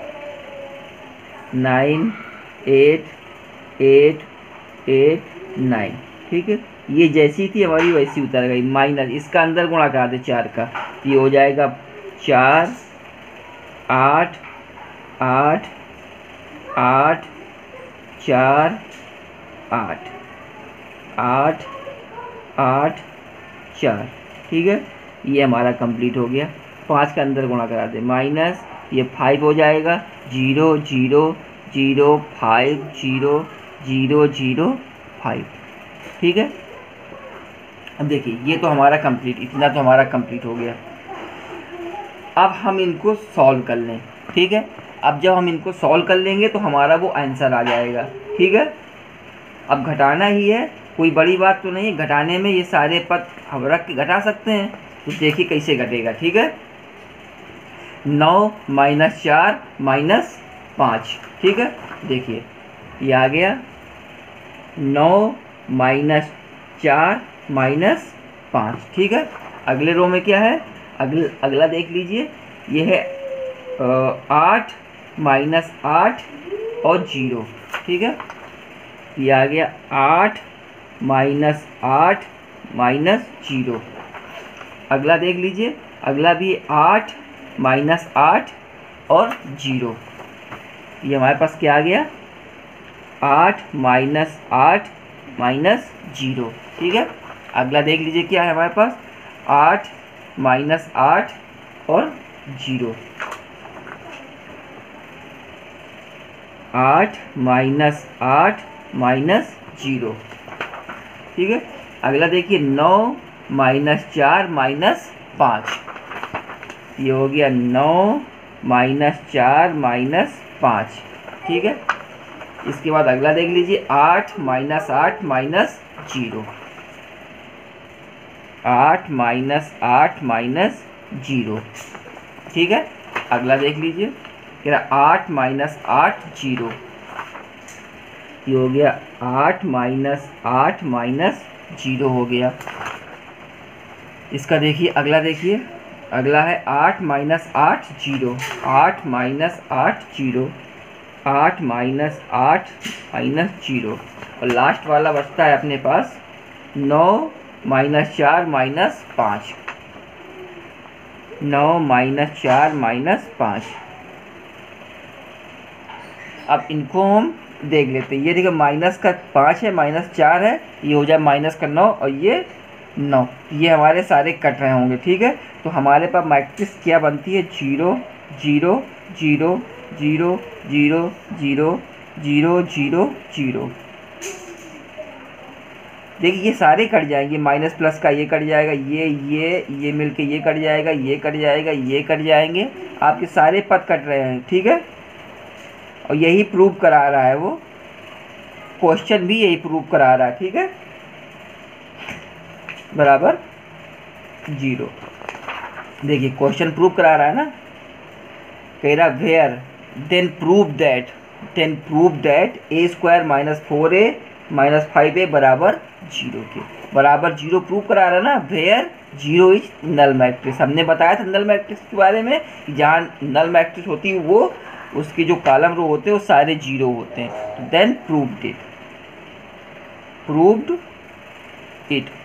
9 8 8 8 9। ठीक है, ये जैसी थी हमारी वैसी उतर गई। माइनस इसका अंदर गुणा करा दे 4 का, ये हो जाएगा 4 8 8 8 4 8 8 8 4। ठीक है, ये हमारा कंप्लीट हो गया। 5 का अंदर गुणा करा दे, माइनस ये 5 हो जाएगा, 0 0 0 5 0 0 0 5। ठीक है, अब देखिए ये तो हमारा कंप्लीट, इतना तो हमारा कंप्लीट हो गया। अब हम इनको सॉल्व कर लें। ठीक है, अब जब हम इनको सॉल्व कर लेंगे तो हमारा वो आंसर आ जाएगा। ठीक है, अब घटाना ही है, कोई बड़ी बात तो नहीं है, घटाने में ये सारे पद हम रख के घटा सकते हैं। तो देखिए कैसे घटेगा। ठीक है, 9 -4 -5। ठीक है, देखिए ये आ गया 9 -4 -5। ठीक है, अगले रो में क्या है, अगला देख लीजिए, ये है 8 -8 और 0। ठीक है, ये आ गया 8 -8 -0। अगला देख लीजिए, अगला भी 8 -8 और 0। ये हमारे पास क्या आ गया, 8 -8 -0। ठीक है, अगला देख लीजिए क्या है हमारे पास, 8 -8 और 0। 8 -8 -0। ठीक है, अगला देखिए 9 -4 -5। ये हो गया 9 -4 -5। ठीक है, इसके बाद अगला देख लीजिए 8 -8 -0। 8 -8 -0। ठीक है, अगला देख लीजिए कह रहा 8 -8 0। ये हो गया 8 -8 -0 हो गया। इसका देखिए अगला, देखिए अगला है 8 -8 0। 8 -8 0 8 -8 -0, और लास्ट वाला बचता है अपने पास 9 -4 -5। 9 -4 -5। अब इनको हम देख लेते हैं। ये देखिए माइनस का 5 है, -4 है, ये हो जाए -9 और ये 9। ये हमारे सारे कट रहे होंगे। ठीक है, तो हमारे पास मैट्रिक्स क्या बनती है, 0 0 0 0 0 0 0 0 0। देखिए ये सारे कट जाएंगे, माइनस प्लस का ये कट जाएगा, ये मिलके ये कट जाएगा, ये कट जाएगा, ये कट जाएंगे, आपके सारे पद कट रहे हैं, ठीक है। और यही प्रूव करा रहा है वो क्वेश्चन भी, यही प्रूव करा रहा है, ठीक है, बराबर 0। देखिए क्वेश्चन प्रूव करा रहा है ना, कह रहा where then prove that A square minus 4a minus 5a बराबर 0 के बराबर 0 प्रूव करा रहा है ना। वेयर 0 इज नल मैट्रिक्स, हमने बताया था नल मैट्रिक्स के बारे में, जहाँ नल मैट्रिक्स होती है वो उसके जो कॉलम रो होते हैं वो सारे 0 होते हैं। Then proved it